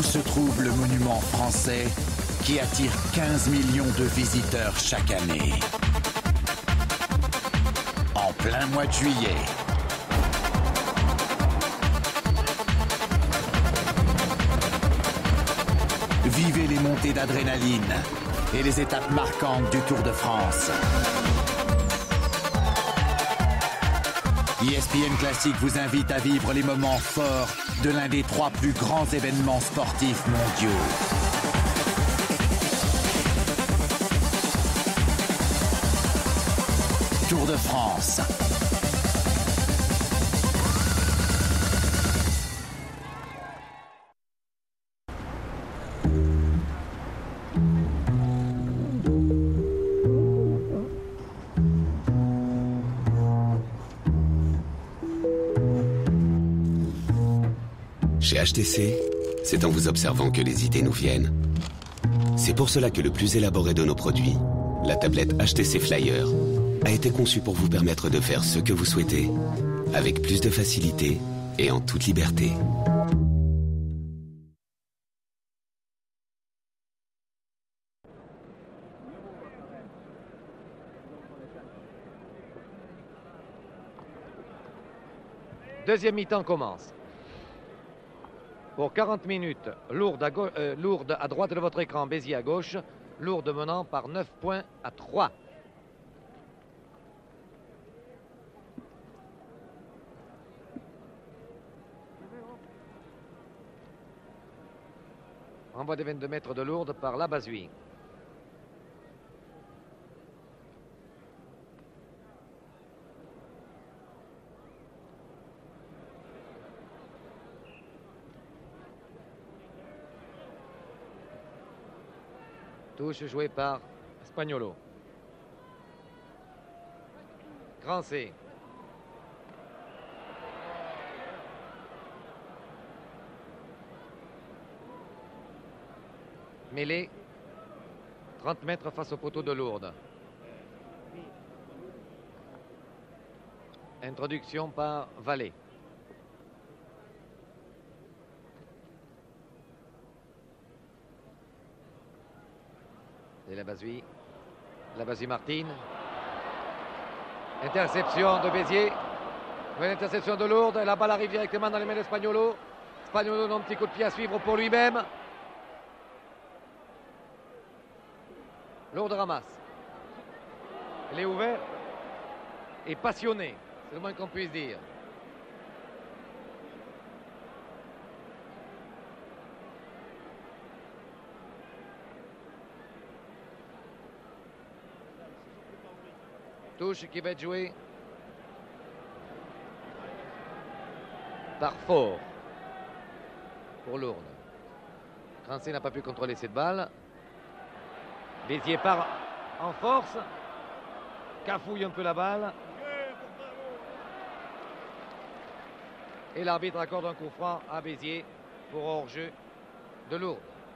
où se trouve le monument français qui attire 15 millions de visiteurs chaque année. En plein mois de juillet. Vivez les montées d'adrénaline et les étapes marquantes du Tour de France. ESPN Classique vous invite à vivre les moments forts de l'un des 3 plus grands événements sportifs mondiaux. Tour de France. Chez HTC, c'est en vous observant que les idées nous viennent. C'est pour cela que le plus élaboré de nos produits, la tablette HTC Flyer, a été conçue pour vous permettre de faire ce que vous souhaitez, avec plus de facilité et en toute liberté. Deuxième mi-temps commence. Pour 40 minutes, Lourdes à droite de votre écran, Béziers à gauche. Lourdes menant par 9 points à 3. Envoi des 22 mètres de Lourdes par la Beziers. Touche jouée par Spagnolo. Grand C. Mêlée. 30 mètres face au poteau de Lourdes. Introduction par Vallée. Et la Beziers Martine. Interception de Béziers. Une interception de Lourdes. La balle arrive directement dans les mains de Spagnolo. Spagnolo donne un petit coup de pied à suivre pour lui-même. Lourdes ramasse. Elle est ouverte et passionnée. C'est le moins qu'on puisse dire. Touche qui va être jouée par Fort pour Lourdes. Crancé n'a pas pu contrôler cette balle. Béziers part en force. Cafouille un peu la balle. Et l'arbitre accorde un coup franc à Béziers pour hors-jeu de Lourdes.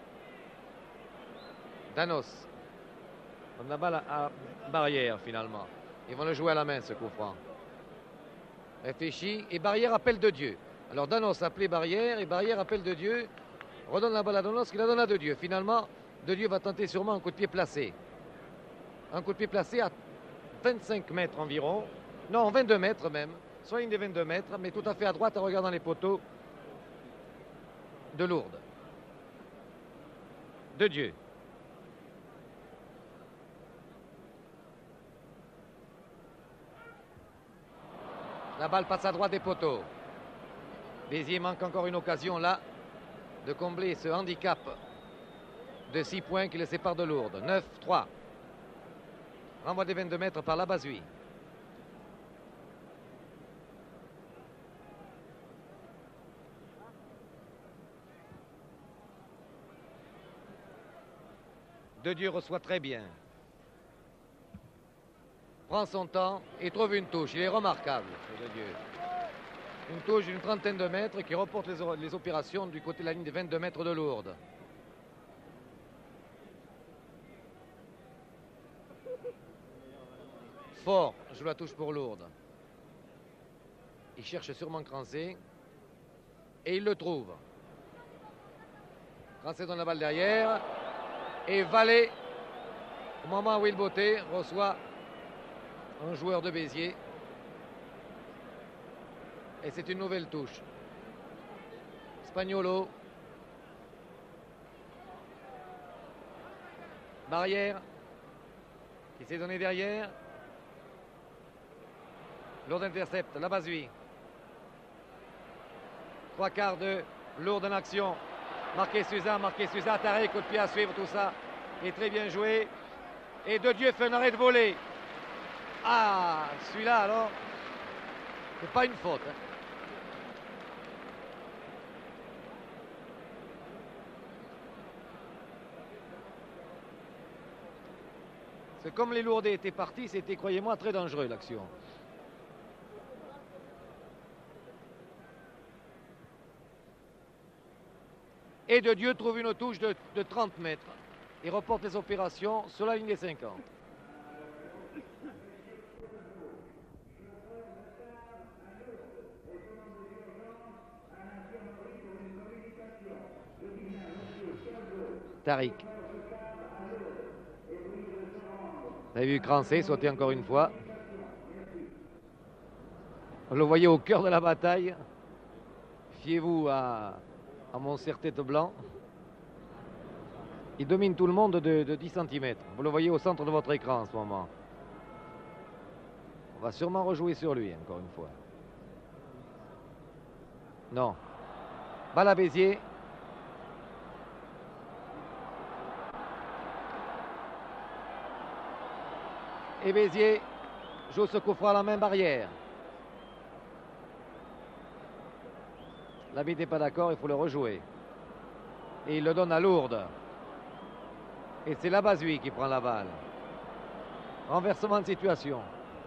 Danos. On a la balle à Barrière finalement. Ils vont le jouer à la main, ce coup franc. Réfléchi. Et Barrière appelle de Dieu. Alors Danos a appelé Barrière. Et Barrière appelle de Dieu. Redonne la balle à Danos qui la donne à de Dieu. Finalement, de Dieu va tenter sûrement un coup de pied placé. Un coup de pied placé à 25 mètres environ. Non, 22 mètres même. Soit une des 22 mètres, mais tout à fait à droite en regardant les poteaux de Lourdes. De Dieu. La balle passe à droite des poteaux. Béziers manque encore une occasion là de combler ce handicap de 6 points qui le sépare de Lourdes. 9-3. Renvoi des 22 mètres par la Beziers. De Dieu reçoit très bien. Prend son temps et trouve une touche. Il est remarquable, ce De Dieu. Une touche d'une trentaine de mètres qui reporte les opérations du côté de la ligne des 22 mètres de Lourdes. Fort joue la touche pour Lourdes. Il cherche sûrement Crancé. Et il le trouve. Français donne la balle derrière. Et Vallée, au moment où il bottait, reçoit un joueur de Béziers. Et c'est une nouvelle touche. Spagnolo. Barrière. Qui s'est donné derrière. Lourdes intercepte. La Beziers. 3/4 de Lourdes en action. Marqué Suza, Tarek, coup de pied à suivre, tout ça est très bien joué. Et De Dieu fait un arrêt de volée. Ah, celui-là alors, c'est pas une faute. Hein. C'est comme les Lourdais étaient partis, c'était, croyez-moi, très dangereux l'action. Et De Dieu trouve une touche de 30 mètres. Il reporte les opérations sur la ligne des 50. Tariq. Vous avez vu Crancé sauter encore une fois. Vous le voyez au cœur de la bataille. Fiez-vous à mon serre-tête blanc. Il domine tout le monde de 10 cm. Vous le voyez au centre de votre écran en ce moment. On va sûrement rejouer sur lui, encore une fois. Non. Balle à Béziers. Et Béziers joue ce coup franc à la main barrière. L'arbitre n'est pas d'accord, il faut le rejouer. Et il le donne à Lourdes. Et c'est la Beziers qui prend la balle. Renversement de situation.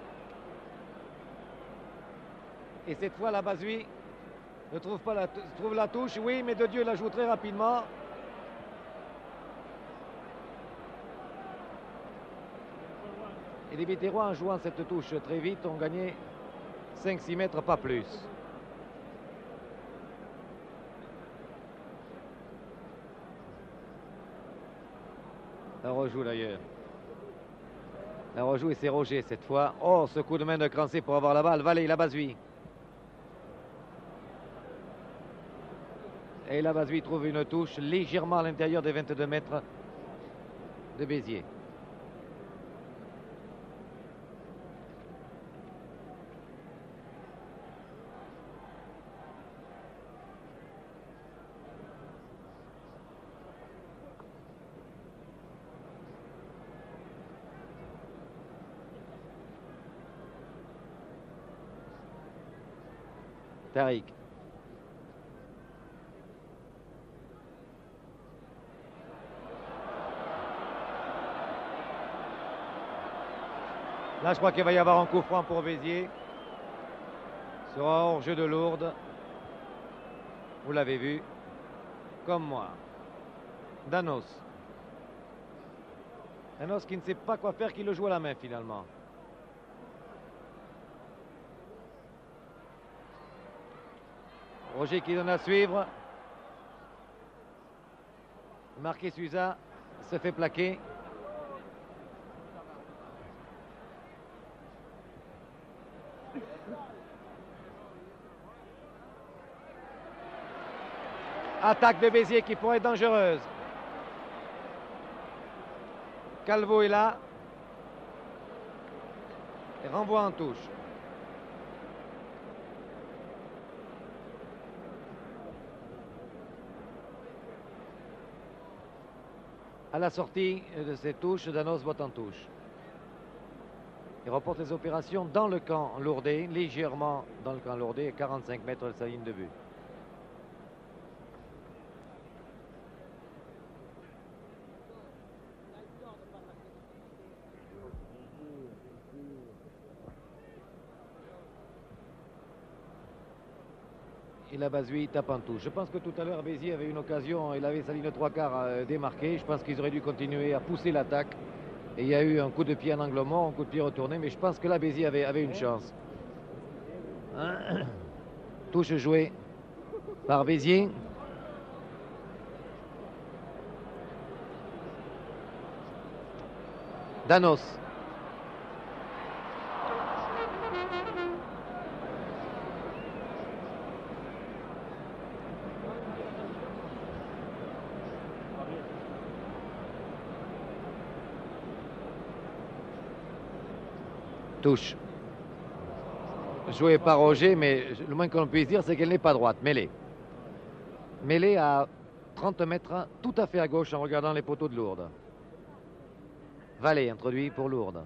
Et cette fois, la Beziers ne trouve pas trouve la touche. Oui, mais De Dieu la joue très rapidement. Et les Bétérois, en jouant cette touche très vite, ont gagné 5-6 mètres, pas plus. La rejoue d'ailleurs. La rejoue et c'est Roger cette fois. Oh, ce coup de main de Crancé pour avoir la balle. Vallée, la Beziers. Et la Beziers trouve une touche légèrement à l'intérieur des 22 mètres de Béziers. Tariq. Là, je crois qu'il va y avoir un coup franc pour Béziers. Ce sera hors-jeu de Lourdes. Vous l'avez vu. Comme moi. Danos. Danos qui ne sait pas quoi faire, qui le joue à la main finalement. Roger qui donne à suivre. Marqué Suza se fait plaquer. Attaque de Béziers qui pourrait être dangereuse. Calvo est là. Et renvoie en touche. À la sortie de cette touche, Danos botte en touche. Il reporte les opérations dans le camp lourdais, légèrement dans le camp lourdais, 45 mètres de sa ligne de but. Et la Beziers tape en touche. Je pense que tout à l'heure, Béziers avait une occasion, il avait sa ligne 3/4 démarquée. Je pense qu'ils auraient dû continuer à pousser l'attaque. Et il y a eu un coup de pied en angle mort, un coup de pied retourné, mais je pense que la Béziers avait une chance. Touche jouée par Béziers. Danos. Touche. Joué par Roger, mais le moins qu'on puisse dire, c'est qu'elle n'est pas droite. Mêlée. Mêlée à 30 mètres, tout à fait à gauche en regardant les poteaux de Lourdes. Vallée introduit pour Lourdes.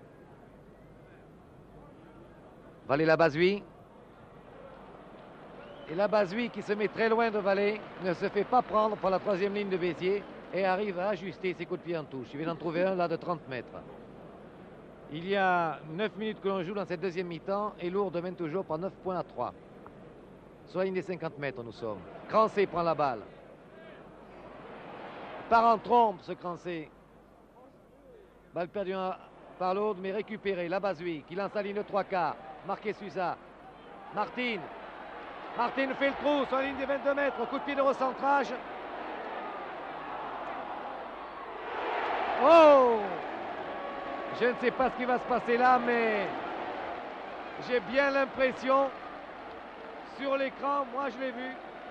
Vallée la Bazui. Et la Bazui qui se met très loin de Vallée ne se fait pas prendre par la troisième ligne de Beziers et arrive à ajuster ses coups de pied en touche. Il vient d'en trouver un là de 30 mètres. Il y a 9 minutes que l'on joue dans cette deuxième mi-temps et Lourdes mène toujours par 9 points à 3. Sur la ligne des 50 mètres, nous sommes. Crancé prend la balle. Part en trompe, ce Crancé. Balle perdue par Lourdes, mais récupérée. La Bazui qui lance la ligne de 3 quarts. Marqué Suza. Martine. Martine fait le trou sur la ligne des 22 mètres. Coup de pied de recentrage. Oh! Je ne sais pas ce qui va se passer là, mais j'ai bien l'impression, sur l'écran, moi je l'ai vu,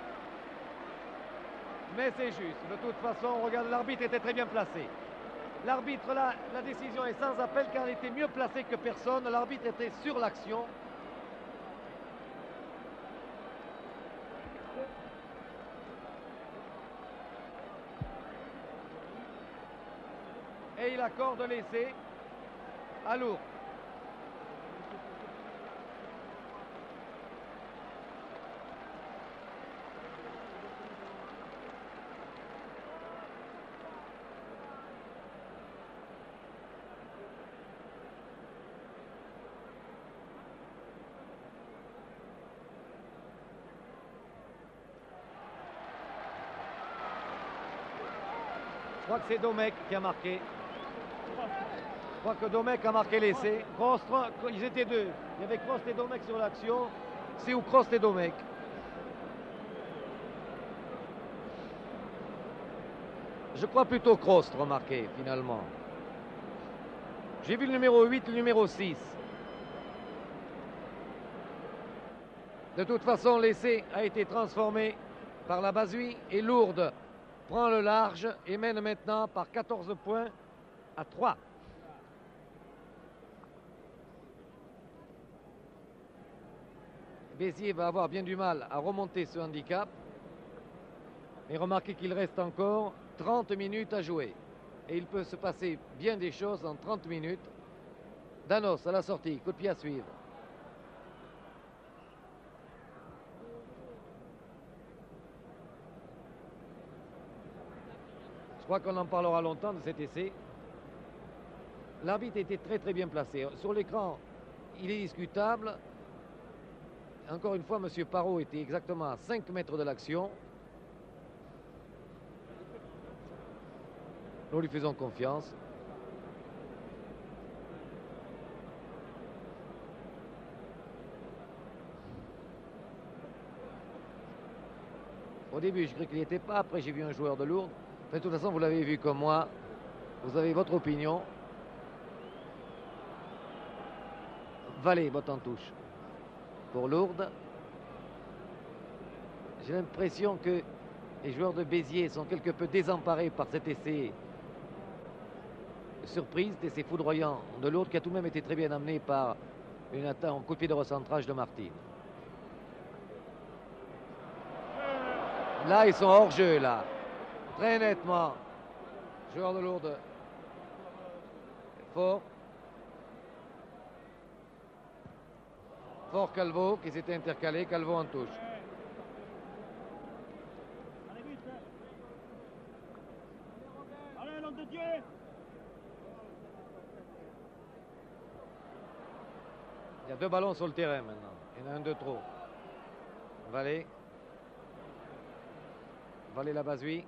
mais c'est juste. De toute façon, regarde, l'arbitre était très bien placé. L'arbitre, là, la décision est sans appel car il était mieux placé que personne. L'arbitre était sur l'action. Et il accorde l'essai à Lourdes. Je crois que c'est Domecq qui a marqué. Je crois que Domecq a marqué l'essai. Ils étaient deux. Il y avait Crost et Domecq sur l'action. C'est où Crost et Domecq. Je crois plutôt Crost, remarqué, finalement. J'ai vu le numéro 8, le numéro 6. De toute façon, l'essai a été transformé par la Bazui et Lourdes prend le large et mène maintenant par 14 points à 3. Beziers va avoir bien du mal à remonter ce handicap. Mais remarquez qu'il reste encore 30 minutes à jouer. Et il peut se passer bien des choses en 30 minutes. Danos à la sortie, coup de pied à suivre. Je crois qu'on en parlera longtemps de cet essai. L'arbitre était très bien placé. Sur l'écran, il est discutable. Encore une fois, M. Parot était exactement à 5 mètres de l'action. Nous lui faisons confiance. Au début, je croyais qu'il n'y était pas. Après, j'ai vu un joueur de Lourdes. De toute façon, vous l'avez vu comme moi. Vous avez votre opinion. Vallée, botte en touche. Pour Lourdes. J'ai l'impression que les joueurs de Beziers sont quelque peu désemparés par cet essai surprise, cet essai foudroyant de Lourdes qui a tout de même été très bien amené par un coup de pied de recentrage de Martine. Là, ils sont hors jeu, là. Très nettement. Joueur de Lourdes. Fort. Fort Calvo qui s'était intercalé. Calvo en touche. Allez, nom de Dieu! Il y a 2 ballons sur le terrain maintenant. Il y en a un de trop. Vallée. Vallée la Bazui.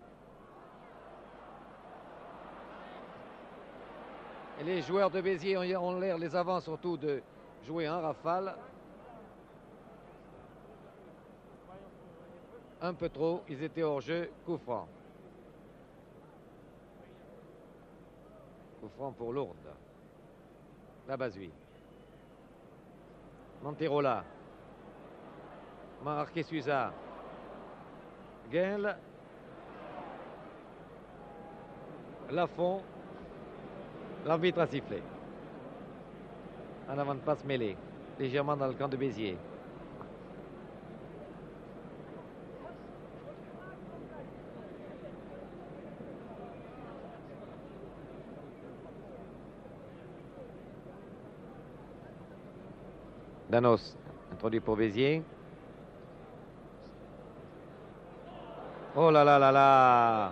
Et les joueurs de Beziers ont l'air, les avants surtout, de jouer en rafale. Un peu trop, ils étaient hors jeu, coup franc. Coup franc pour Lourdes. La Beziers. Monterola. Marqué Suza. Gaël. Lafont. L'arbitre a sifflé. En avant de passe mêlée. Légèrement dans le camp de Beziers. Danos, introduit pour Beziers. Oh là là là là!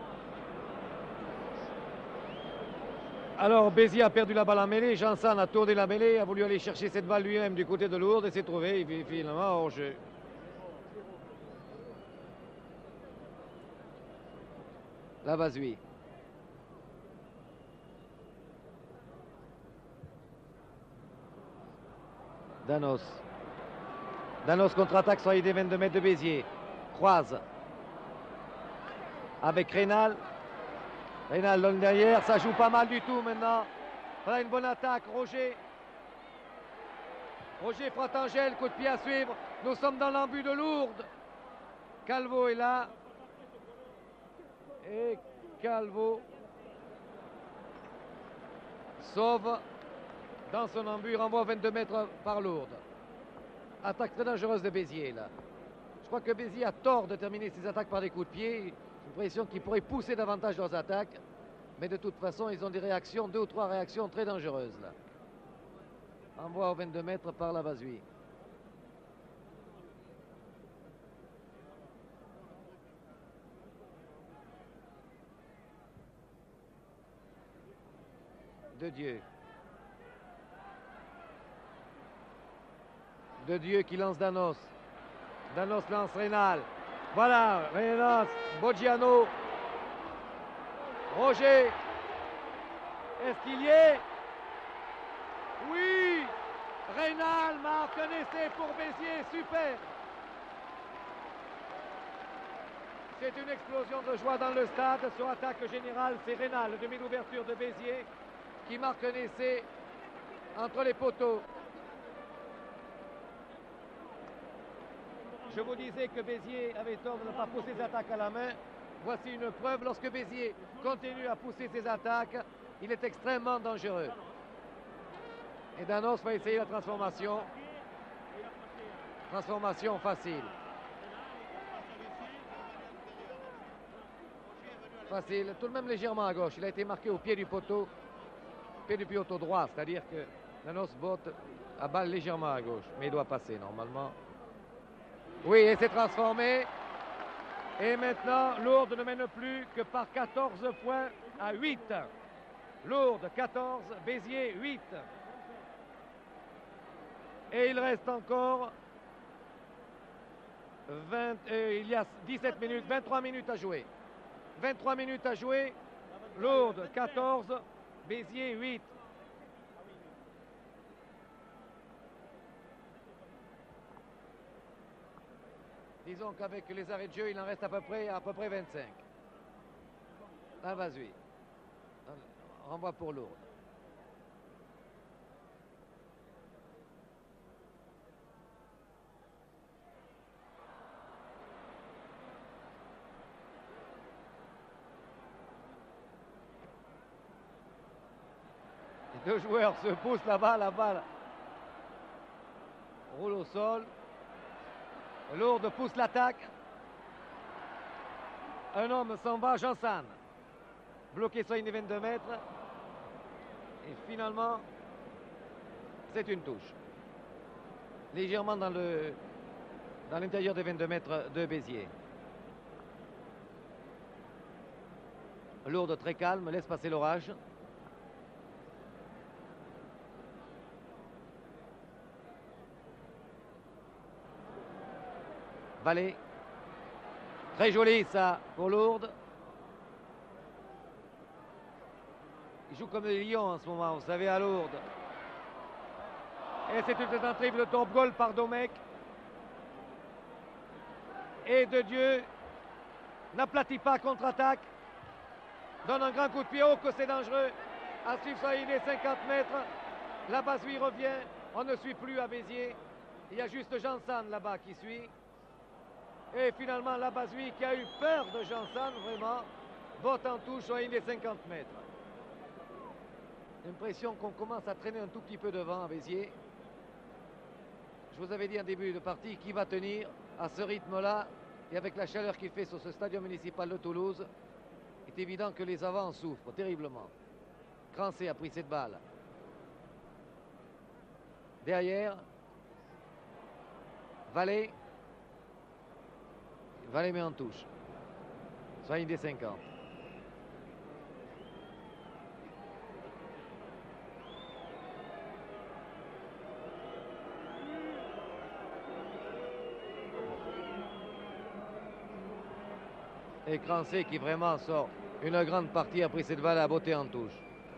Alors Beziers a perdu la balle en mêlée. Janssen a tourné la mêlée, a voulu aller chercher cette balle lui-même du côté de Lourdes et s'est trouvé finalement hors jeu. La Beziers. Danos. Danos contre-attaque sur les 22 mètres de Beziers. Croise. Avec Rénal. Rénal donne derrière. Ça joue pas mal du tout maintenant. Voilà une bonne attaque. Roger. Roger Fratangel. Coup de pied à suivre. Nous sommes dans l'embut de Lourdes. Calvo est là. Et Calvo sauve. Dans son embut, renvoie 22 mètres par Lourdes. Attaque très dangereuse de Beziers, là. Je crois que Beziers a tort de terminer ses attaques par des coups de pied. J'ai l'impression qu'ils pourraient pousser davantage leurs attaques. Mais de toute façon, ils ont des réactions, 2 ou 3 réactions très dangereuses, là. Envoie aux 22 mètres par la Beziers. De Dieu. De Dieu qui lance Danos. Danos lance Rénal. Voilà, Rénal, Boggiano. Roger. Est-ce qu'il y est? Oui. Rénal marque un essai pour Beziers. Super. C'est une explosion de joie dans le stade. Sur attaque générale, c'est Rénal, le demi d'ouverture de Beziers, qui marque un essai entre les poteaux. Je vous disais que Beziers avait tort de ne pas pousser ses attaques à la main. Voici une preuve. Lorsque Beziers continue à pousser ses attaques, il est extrêmement dangereux. Et Danos va essayer la transformation. Transformation facile. Facile, tout de même légèrement à gauche. Il a été marqué au pied du poteau. Pied du poteau droit, c'est-à-dire que Danos botte à balle légèrement à gauche. Mais il doit passer normalement. Oui, et c'est transformé. Et maintenant, Lourdes ne mène plus que par 14 points à 8. Lourdes 14, Beziers 8. Et il reste encore il y a 17 minutes, 23 minutes à jouer. 23 minutes à jouer. Lourdes 14, Beziers 8. Disons qu'avec les arrêts de jeu, il en reste à peu près 25. La Beziers. Renvoi pour Lourdes. Les 2 joueurs se poussent là-bas, la balle roule au sol. Lourdes pousse l'attaque. Un homme s'en va, Janssen. Bloqué sur une 22 mètres. Et finalement, c'est une touche. Légèrement dans l'intérieur des 22 mètres de Beziers. Lourdes très calme, laisse passer l'orage. Vallée. Très joli ça pour Lourdes. Il joue comme des lions en ce moment, vous savez, à Lourdes. Et c'est une tentative de top goal par Domecq. Et de Dieu n'aplatit pas contre-attaque. Donne un grand coup de pied, oh que c'est dangereux. À suivre sa ligne des 50 mètres. La Beziers revient. On ne suit plus à Beziers. Il y a juste Janssen là-bas qui suit. Et finalement, la Beziers qui a eu peur de Janssen, vraiment, botte en touche sur la ligne des 50 mètres. L'impression qu'on commence à traîner un tout petit peu devant à Beziers. Je vous avais dit en début de partie qui va tenir à ce rythme-là et avec la chaleur qu'il fait sur ce stadium municipal de Toulouse. Il est évident que les avants souffrent terriblement. Crancé a pris cette balle. Derrière, Vallée. Vallée met en touche. Sur la ligne des 50. Et Crancé qui vraiment sort une grande partie a pris cette balle à botter en touche.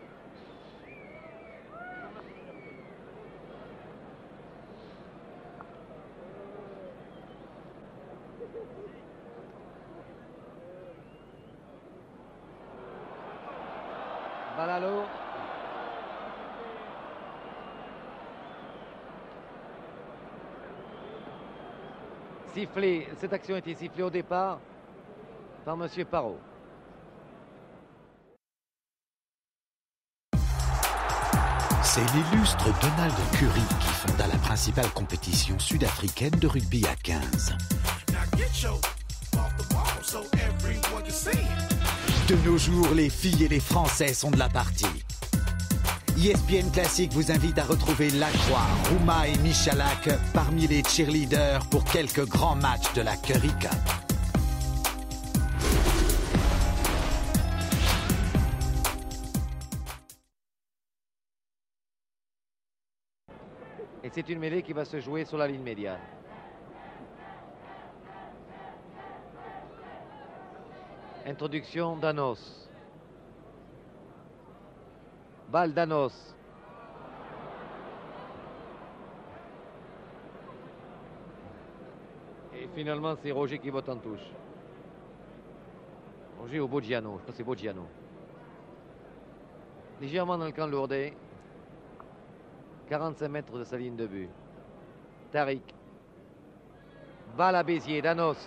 Balalo. Sifflé, cette action a été sifflée au départ par M. Parot. C'est l'illustre Donald Curry qui fonda la principale compétition sud-africaine de rugby à 15. De nos jours, les filles et les Français sont de la partie. ESPN Classique vous invite à retrouver Lacroix, Rouma et Michalak parmi les cheerleaders pour quelques grands matchs de la Curry Cup. Et c'est une mêlée qui va se jouer sur la ligne médiane. Introduction d'Anos. Balle d'Anos. Et finalement, c'est Roger qui vote en touche. Roger ou Boggiano. Je crois que c'est Boggiano. Légèrement dans le camp lourdais. 45 mètres de sa ligne de but. Tariq. Balle à Beziers. Danos.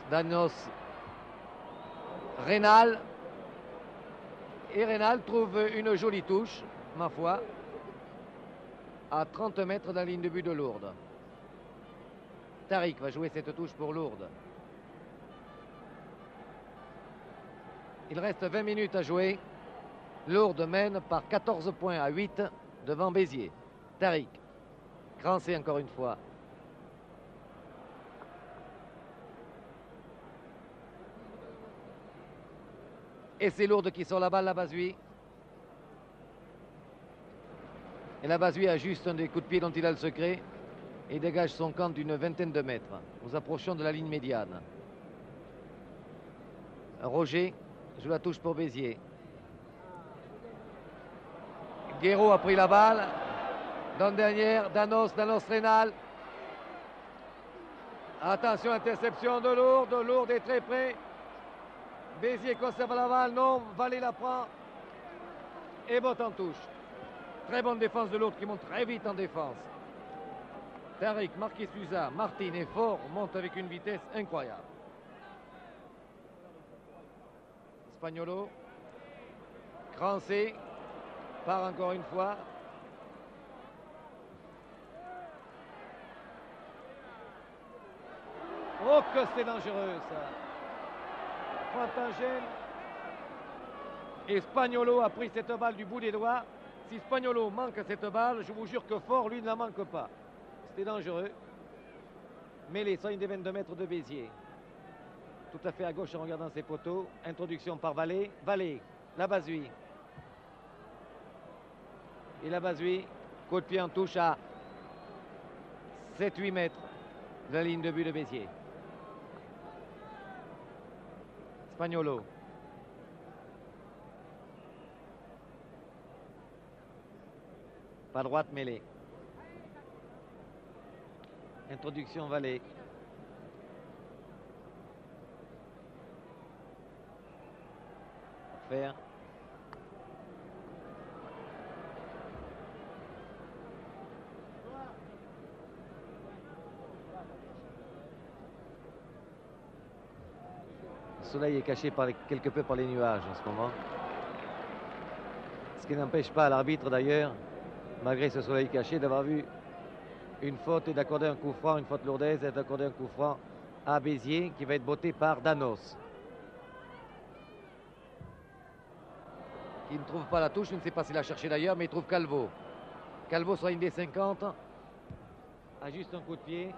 Rénal. Et Rénal trouve une jolie touche, ma foi, à 30 mètres de la ligne de but de Lourdes. Tariq va jouer cette touche pour Lourdes. Il reste 20 minutes à jouer. Lourdes mène par 14 points à 8 devant Beziers. Tariq. Crancé encore une fois. Et c'est Lourdes qui sort la balle, la Beziers. Et la Beziers ajuste un des coups de pied dont il a le secret et dégage son camp d'une vingtaine de mètres. Nous approchons de la ligne médiane. Roger joue la touche pour Beziers. Guéraud a pris la balle. Donne dernière, Danos Rénal. Attention, interception de Lourdes. Lourdes est très près. Beziers conserve la balle, non, Vallée la prend et botte en touche. Très bonne défense de Lourdes qui monte très vite en défense. Tariq, Marquis Suza, Martin est fort, monte avec une vitesse incroyable. Spagnolo, Crancé, part encore une fois. Oh que c'est dangereux ça. Pointe-en-gêne. Et Spagnolo a pris cette balle du bout des doigts. Si Spagnolo manque cette balle, je vous jure que fort, lui ne la manque pas. C'était dangereux. Mêlée sur une des 22 mètres de Beziers. Tout à fait à gauche en regardant ses poteaux. Introduction par Vallée. Vallée, la Beziers. Et la Beziers, coup de pied en touche à 7-8 mètres de la ligne de but de Beziers. Spagnolo. Pas droite mêlée. Introduction Vallée. Faire. soleil est caché quelque peu par les nuages en ce moment. Ce qui n'empêche pas l'arbitre d'ailleurs, malgré ce soleil caché, d'avoir vu une faute et d'accorder un coup franc, une faute lourdaise et d'accorder un coup franc à Beziers qui va être botté par Danos. Qui ne trouve pas la touche, je ne sais pas s'il a cherché d'ailleurs, mais il trouve Calvo. Calvo sur la ligne des 50, a juste un coup de pied.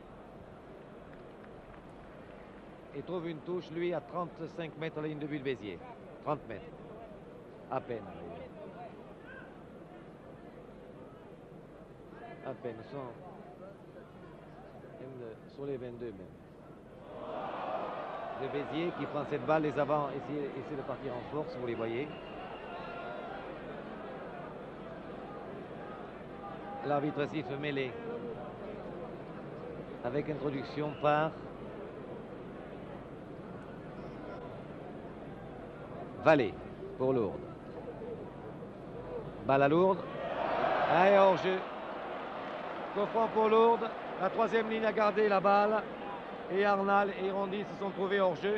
Et trouve une touche, lui, à 35 mètres de la ligne de but de Beziers. 30 mètres. À peine. À peine. Sur les 22 même. De Beziers qui prend cette balle, les avants essaient de partir en force, vous les voyez. L'arbitre siffle mêlée. Avec introduction par Vallée pour Lourdes. Balle à Lourdes. Et hors-jeu. Coup franc pour Lourdes. La troisième ligne a gardé la balle. Et Arnal et Rondi se sont trouvés hors-jeu.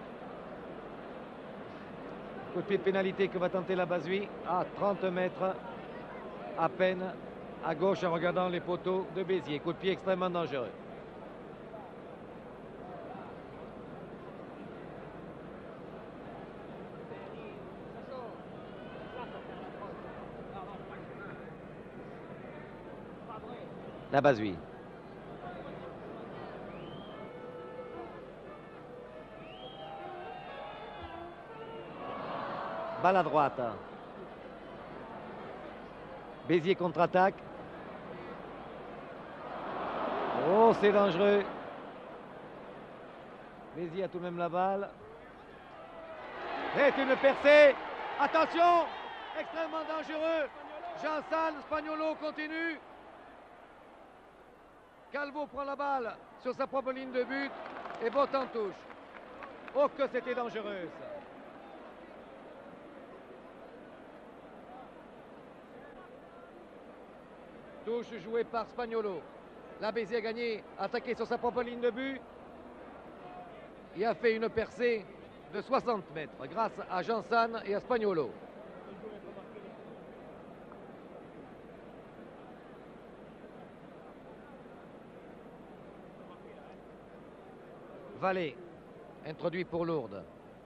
Coup de pied de pénalité que va tenter la Bazui à 30 mètres à peine à gauche en regardant les poteaux de Beziers. Coup de pied extrêmement dangereux. La Bazui. Balle à droite. Beziers contre-attaque. Oh, c'est dangereux. Beziers a tout de même la balle. C'est une percée. Attention, extrêmement dangereux. Jean-Sal, Spagnolo continue. Calvo prend la balle sur sa propre ligne de but et botte en touche. Oh, que c'était dangereux, ça. Touche jouée par Spagnolo. La Beziers a gagné, attaqué sur sa propre ligne de but. Il a fait une percée de 60 mètres grâce à Jean-San et à Spagnolo. Vallée, introduit pour Lourdes.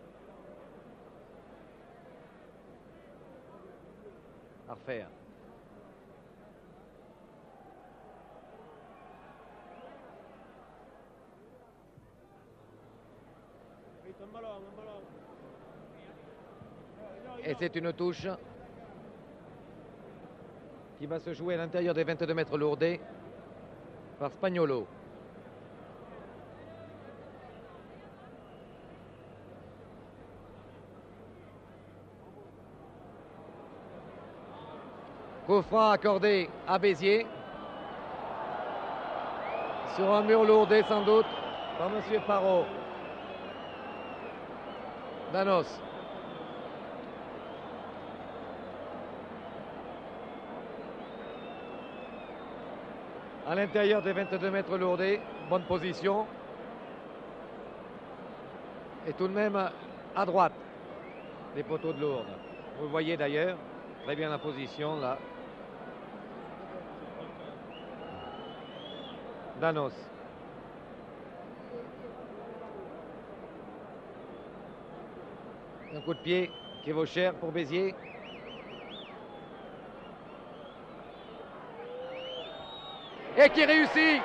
À refaire. Et c'est une touche qui va se jouer à l'intérieur des 22 mètres lourdés par Spagnolo. Coup franc accordé à Beziers. Sur un mur lourdé sans doute par M. Parot. Danos. À l'intérieur des 22 mètres lourdés, bonne position. Et tout de même à droite des poteaux de Lourdes. Vous le voyez d'ailleurs, très bien la position là. Danos. Un coup de pied qui vaut cher pour Beziers. Et qui réussit.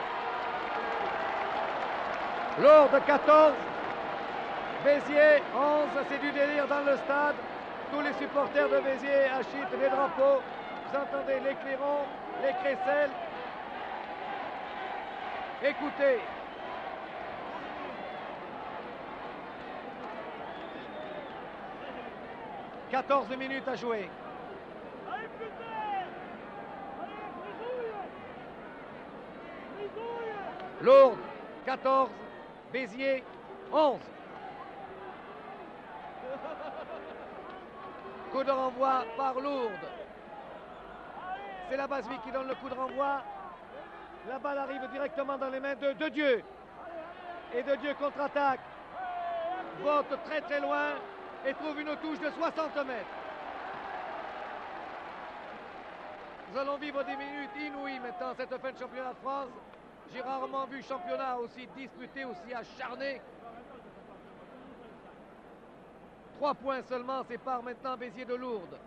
Lourdes 14, Beziers 11, c'est du délire dans le stade. Tous les supporters de Beziers agitent les drapeaux. Vous entendez les clairons, les crécelles. Écoutez. « 14 minutes à jouer. Lourdes, 14, Beziers, 11. Coup de renvoi par Lourdes. C'est la Bazui qui donne le coup de renvoi. La balle arrive directement dans les mains de Dieu. Et de Dieu contre-attaque. vote très très loin et trouve une touche de 60 mètres. Nous allons vivre des minutes inouïes maintenant, cette fin de championnat de France. J'ai rarement vu championnat aussi disputé, aussi acharné. 3 points seulement séparent maintenant Beziers de Lourdes.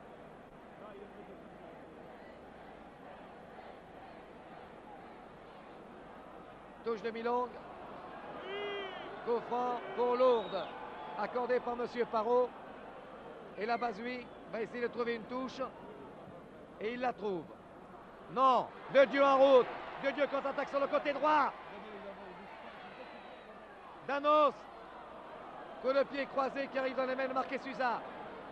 Touche demi-longue. Coup franc pour Lourdes, accordé par M. Parot. Et la Bazui va essayer de trouver une touche. Et il la trouve. Non, De Dieu en route. De Dieu contre-attaque sur le côté droit. Danos. Coup de pied croisé qui arrive dans les mains de Marquet Suza.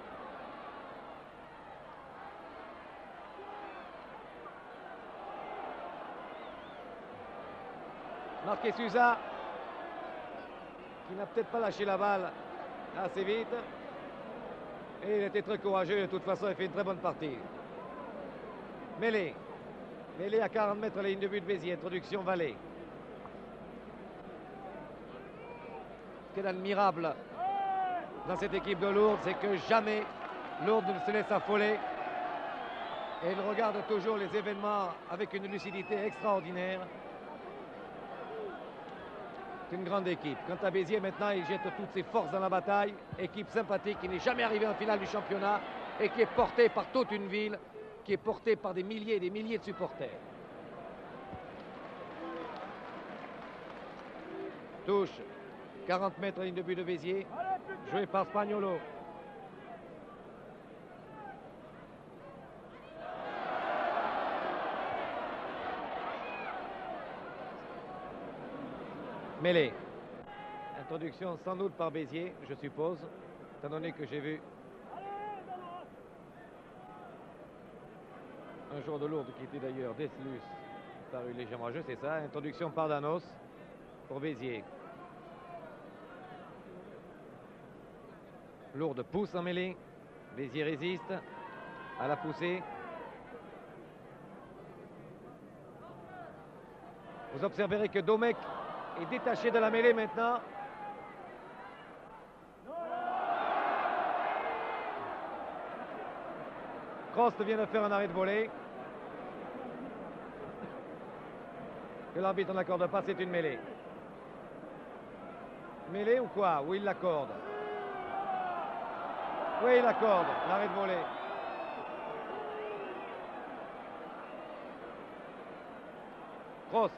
Marquet Suza, qui n'a peut-être pas lâché la balle assez vite. Et il était très courageux. De toute façon, il fait une très bonne partie. Mêlée. Mêlée à 40 mètres, la ligne de but de Béziers. Introduction Vallée. Ce qui est admirable dans cette équipe de Lourdes, c'est que jamais Lourdes ne se laisse affoler. Et il regarde toujours les événements avec une lucidité extraordinaire. C'est une grande équipe. Quant à Béziers, maintenant, il jette toutes ses forces dans la bataille. Équipe sympathique qui n'est jamais arrivée en finale du championnat et qui est portée par toute une ville, qui est portée par des milliers et des milliers de supporters. Touche, 40 mètres ligne de but de Béziers, joué par Spagnolo. Mêlée. Introduction sans doute par Béziers, je suppose, étant donné que j'ai vu un joueur de Lourdes qui était d'ailleurs Deslus, paru légèrement en jeu, c'est ça. Introduction par Danos pour Béziers. Lourdes pousse en mêlée. Béziers résiste à la poussée. Vous observerez que Domecq est détaché de la mêlée maintenant. Crost vient de faire un arrêt de volée. Que l'arbitre n'accorde pas, c'est une mêlée. Mêlée ou quoi? Oui, il l'accorde. Oui, il l'accorde, l'arrêt de volée. Crost,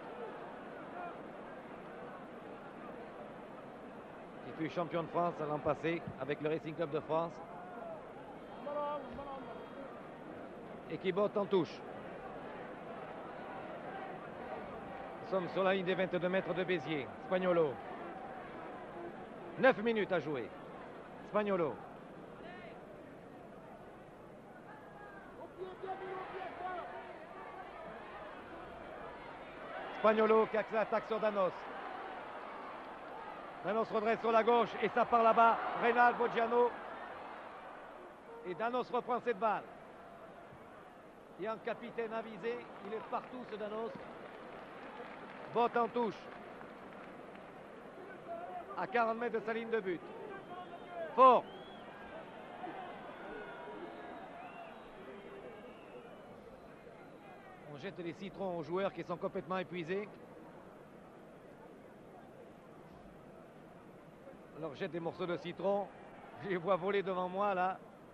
qui fut champion de France l'an passé avec le Racing Club de France. Et qui botte en touche. Nous sommes sur la ligne des 22 mètres de Béziers. Spagnolo. 9 minutes à jouer. Spagnolo. Spagnolo qui attaque sur Danos. Danos redresse sur la gauche et ça part là-bas. Reynald Boggiano. Et Danos reprend cette balle. Il y a un capitaine avisé. Il est partout ce Danos. Botte en touche. À 40 mètres de sa ligne de but. Fort. On jette les citrons aux joueurs qui sont complètement épuisés. On leur jette des morceaux de citron. Je les vois voler devant moi là.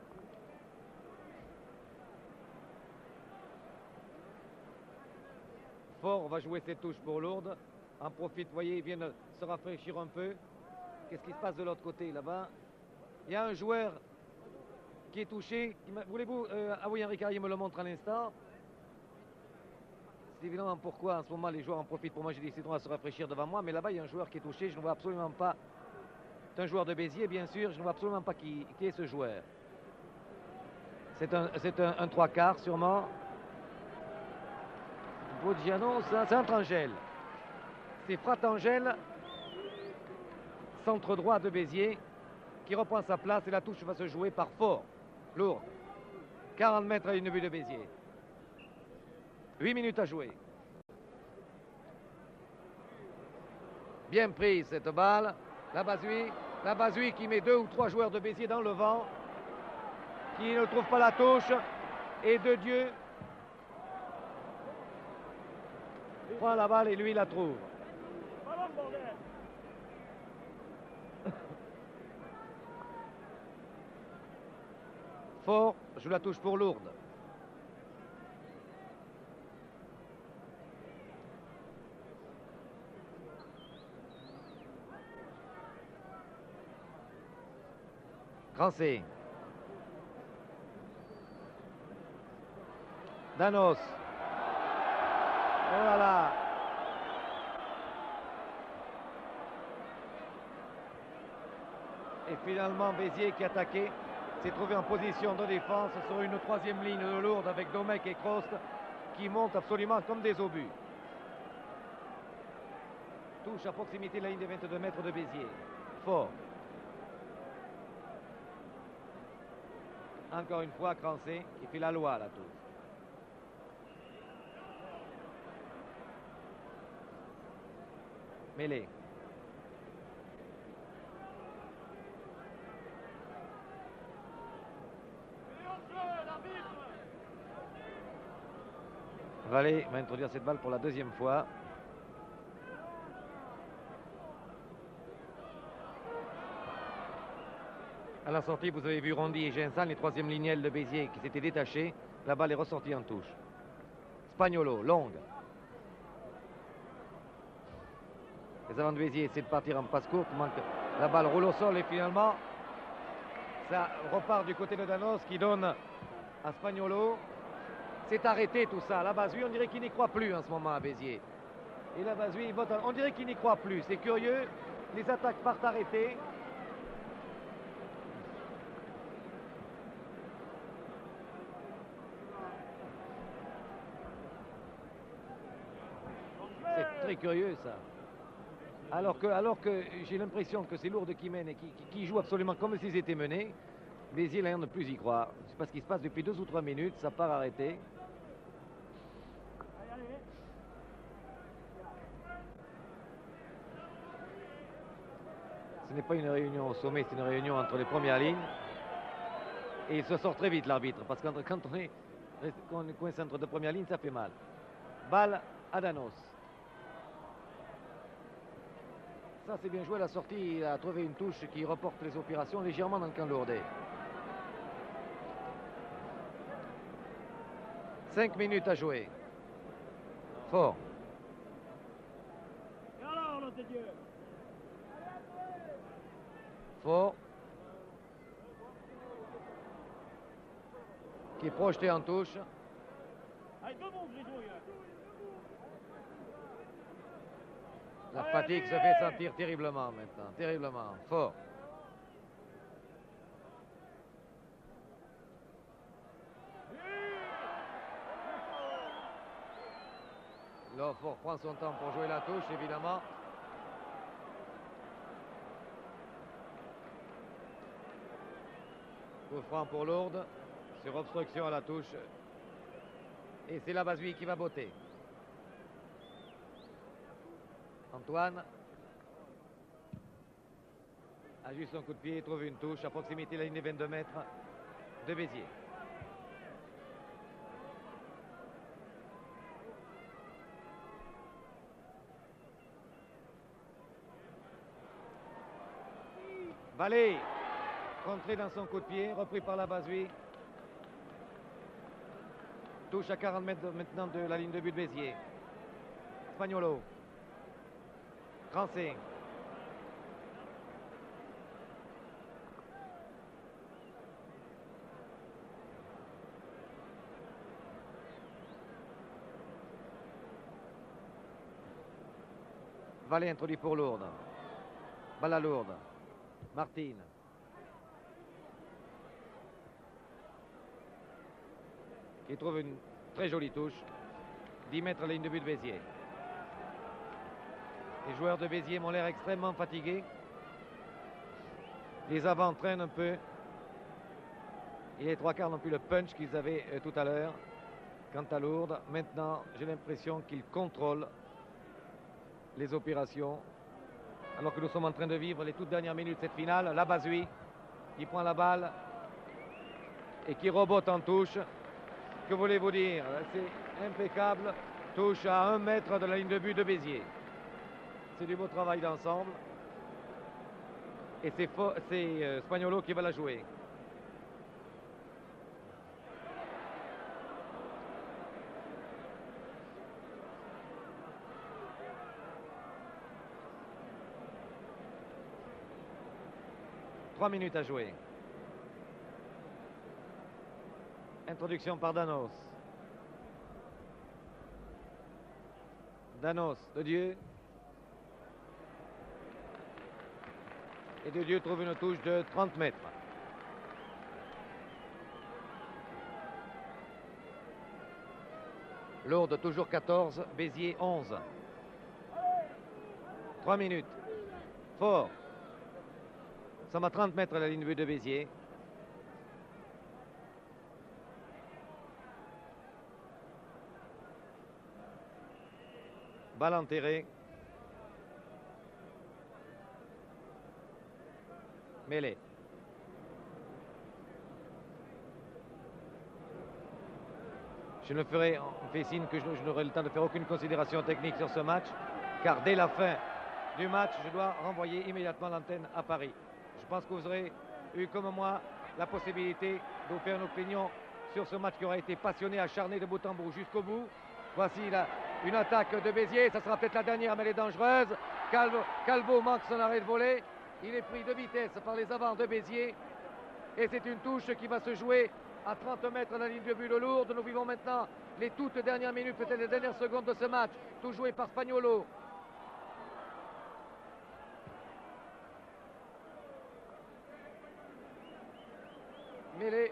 Fort va jouer cette touche pour Lourdes. En profite, vous voyez, ils viennent se rafraîchir un peu. Qu'est-ce qui se passe de l'autre côté là-bas? Il y a un joueur qui est touché. Voulez-vous... ah oui, Henri Carrier me le montre à l'instant. C'est évidemment pourquoi en ce moment les joueurs en profitent pour manger des citrons à se rafraîchir devant moi. Mais là-bas, il y a un joueur qui est touché. Je ne vois absolument pas. C'est un joueur de Béziers, bien sûr. Je ne vois absolument pas qui est ce joueur. C'est un 3/4 sûrement. Boggiano, c'est un Trangel. C'est Fratangel, centre droit de Béziers, qui reprend sa place et la touche va se jouer par Fort. Lourdes. 40 mètres à une but de Béziers. 8 minutes à jouer. Bien prise cette balle. La Beziers qui met 2 ou 3 joueurs de Béziers dans le vent, qui ne trouve pas la touche, et de Dieu prend la balle et lui la trouve. Fort joue la touche pour Lourdes. Grancé. Danos. Oh là là. Et finalement Béziers qui attaquait s'est trouvé en position de défense sur une troisième ligne de Lourdes avec Domecq et Crost qui montent absolument comme des obus. Touche à proximité de la ligne des 22 mètres de Béziers. Fort. Encore une fois, Crancé qui fait la loi à la touche. Mêlée. Vallée va introduire cette balle pour la deuxième fois. À la sortie, vous avez vu Rondy et Gensan, les troisième lignelles de Béziers qui s'étaient détachés. La balle est ressortie en touche. Spagnolo, longue. Les avants de Béziers essaient de partir en passe courte. La balle roule au sol et finalement, ça repart du côté de Danos qui donne à Spagnolo. C'est arrêté tout ça. La Beziers, on dirait qu'il n'y croit plus en ce moment à Béziers. Et la Beziers, on dirait qu'il n'y croit plus. C'est curieux. Les attaques partent arrêtées. C'est très curieux ça. Alors que j'ai l'impression que c'est Lourdes qui mène et qui joue absolument comme s'ils étaient menés. Béziers n'a l'air de plus y croire. C'est pas ce qui se passe depuis 2 ou 3 minutes. Ça part arrêté. Ce n'est pas une réunion au sommet, c'est une réunion entre les premières lignes. Et il se sort très vite l'arbitre, parce que quand on est coincé entre deux premières lignes, ça fait mal. Balle à Danos. Ça c'est bien joué, la sortie, il a trouvé une touche qui reporte les opérations légèrement dans le camp lourdais. 5 minutes à jouer. Fort. Fort. Qui est projeté en touche. La fatigue se fait sentir terriblement maintenant. Terriblement. Fort. Là, Fort prend son temps pour jouer la touche, évidemment. Coup franc pour Lourdes. Sur obstruction à la touche. Et c'est la Beziers qui va botter. Antoine ajuste son coup de pied et trouve une touche à proximité de la ligne des 22 mètres de Béziers. Vallée, contré dans son coup de pied, repris par la Beziers. Touche à 40 mètres maintenant de la ligne de but de Béziers. Spagnolo. Grancé. Vallée introduit pour Lourdes. Balle à Lourdes. Martine. Qui trouve une très jolie touche. 10 mètres à la ligne de but de Béziers. Les joueurs de Béziers m'ont l'air extrêmement fatigués. Les avants traînent un peu. Et les trois quarts n'ont plus le punch qu'ils avaient tout à l'heure. Quant à Lourdes, maintenant, j'ai l'impression qu'ils contrôlent les opérations Alors que nous sommes en train de vivre les toutes dernières minutes de cette finale. La Bazui qui prend la balle et qui rebote en touche. Que voulez-vous dire? C'est impeccable. Touche à 1 mètre de la ligne de but de Beziers. C'est du beau travail d'ensemble. Et c'est Spagnolo qui va la jouer. Trois minutes à jouer. Introduction par Danos. Danos, de Dieu. Et de Dieu trouve une touche de 30 mètres. Lourdes toujours 14, Béziers 11. 3 minutes. Fort. Nous sommes à 30 mètres à la ligne de but de Béziers. Balle enterrée. Mêlée. Je ne ferai, on fait signe que je n'aurai le temps de faire aucune considération technique sur ce match, car dès la fin du match, je dois renvoyer immédiatement l'antenne à Paris. Je pense que vous aurez eu, comme moi, la possibilité de vous faire une opinion sur ce match qui aura été passionné, acharné de bout en bout jusqu'au bout. Voici une attaque de Béziers, ça sera peut-être la dernière, mais elle est dangereuse. Calvo manque son arrêt de volée. Il est pris de vitesse par les avants de Béziers. Et c'est une touche qui va se jouer à 30 mètres de la ligne de but de Lourdes. Nous vivons maintenant les toutes dernières minutes, peut-être les dernières secondes de ce match. Tout joué par Spagnolo. Mêlée.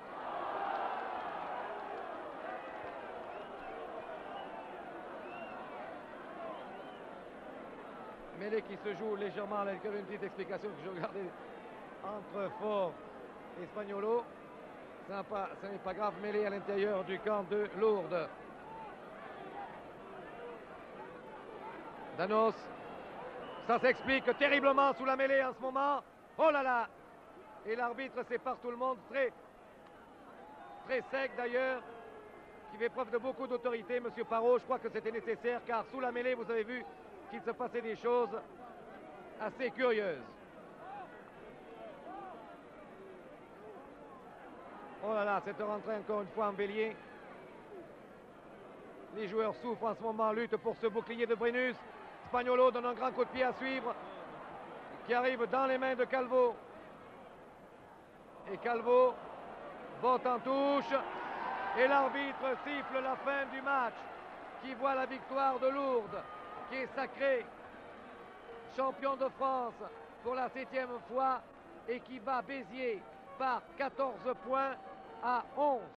Mêlée qui se joue légèrement avec une petite explication que je regardais entre Fort et Spagnolo. Ce n'est pas grave, mêlée à l'intérieur du camp de Lourdes. Danos, ça s'explique terriblement sous la mêlée en ce moment. Oh là là! Et l'arbitre sépare tout le monde, très sec d'ailleurs, qui fait preuve de beaucoup d'autorité, monsieur Parot. Je crois que c'était nécessaire, car sous la mêlée, vous avez vu qu'il se passait des choses assez curieuses. Oh là là, cette rentrée encore une fois en bélier. Les joueurs souffrent en ce moment, luttent pour ce bouclier de Brennus. Spagnolo donne un grand coup de pied à suivre, qui arrive dans les mains de Calvo. Et Calvo botte en touche. Et l'arbitre siffle la fin du match, qui voit la victoire de Lourdes, qui est sacré champion de France pour la 7e fois et qui bat Béziers par 14 points à 11.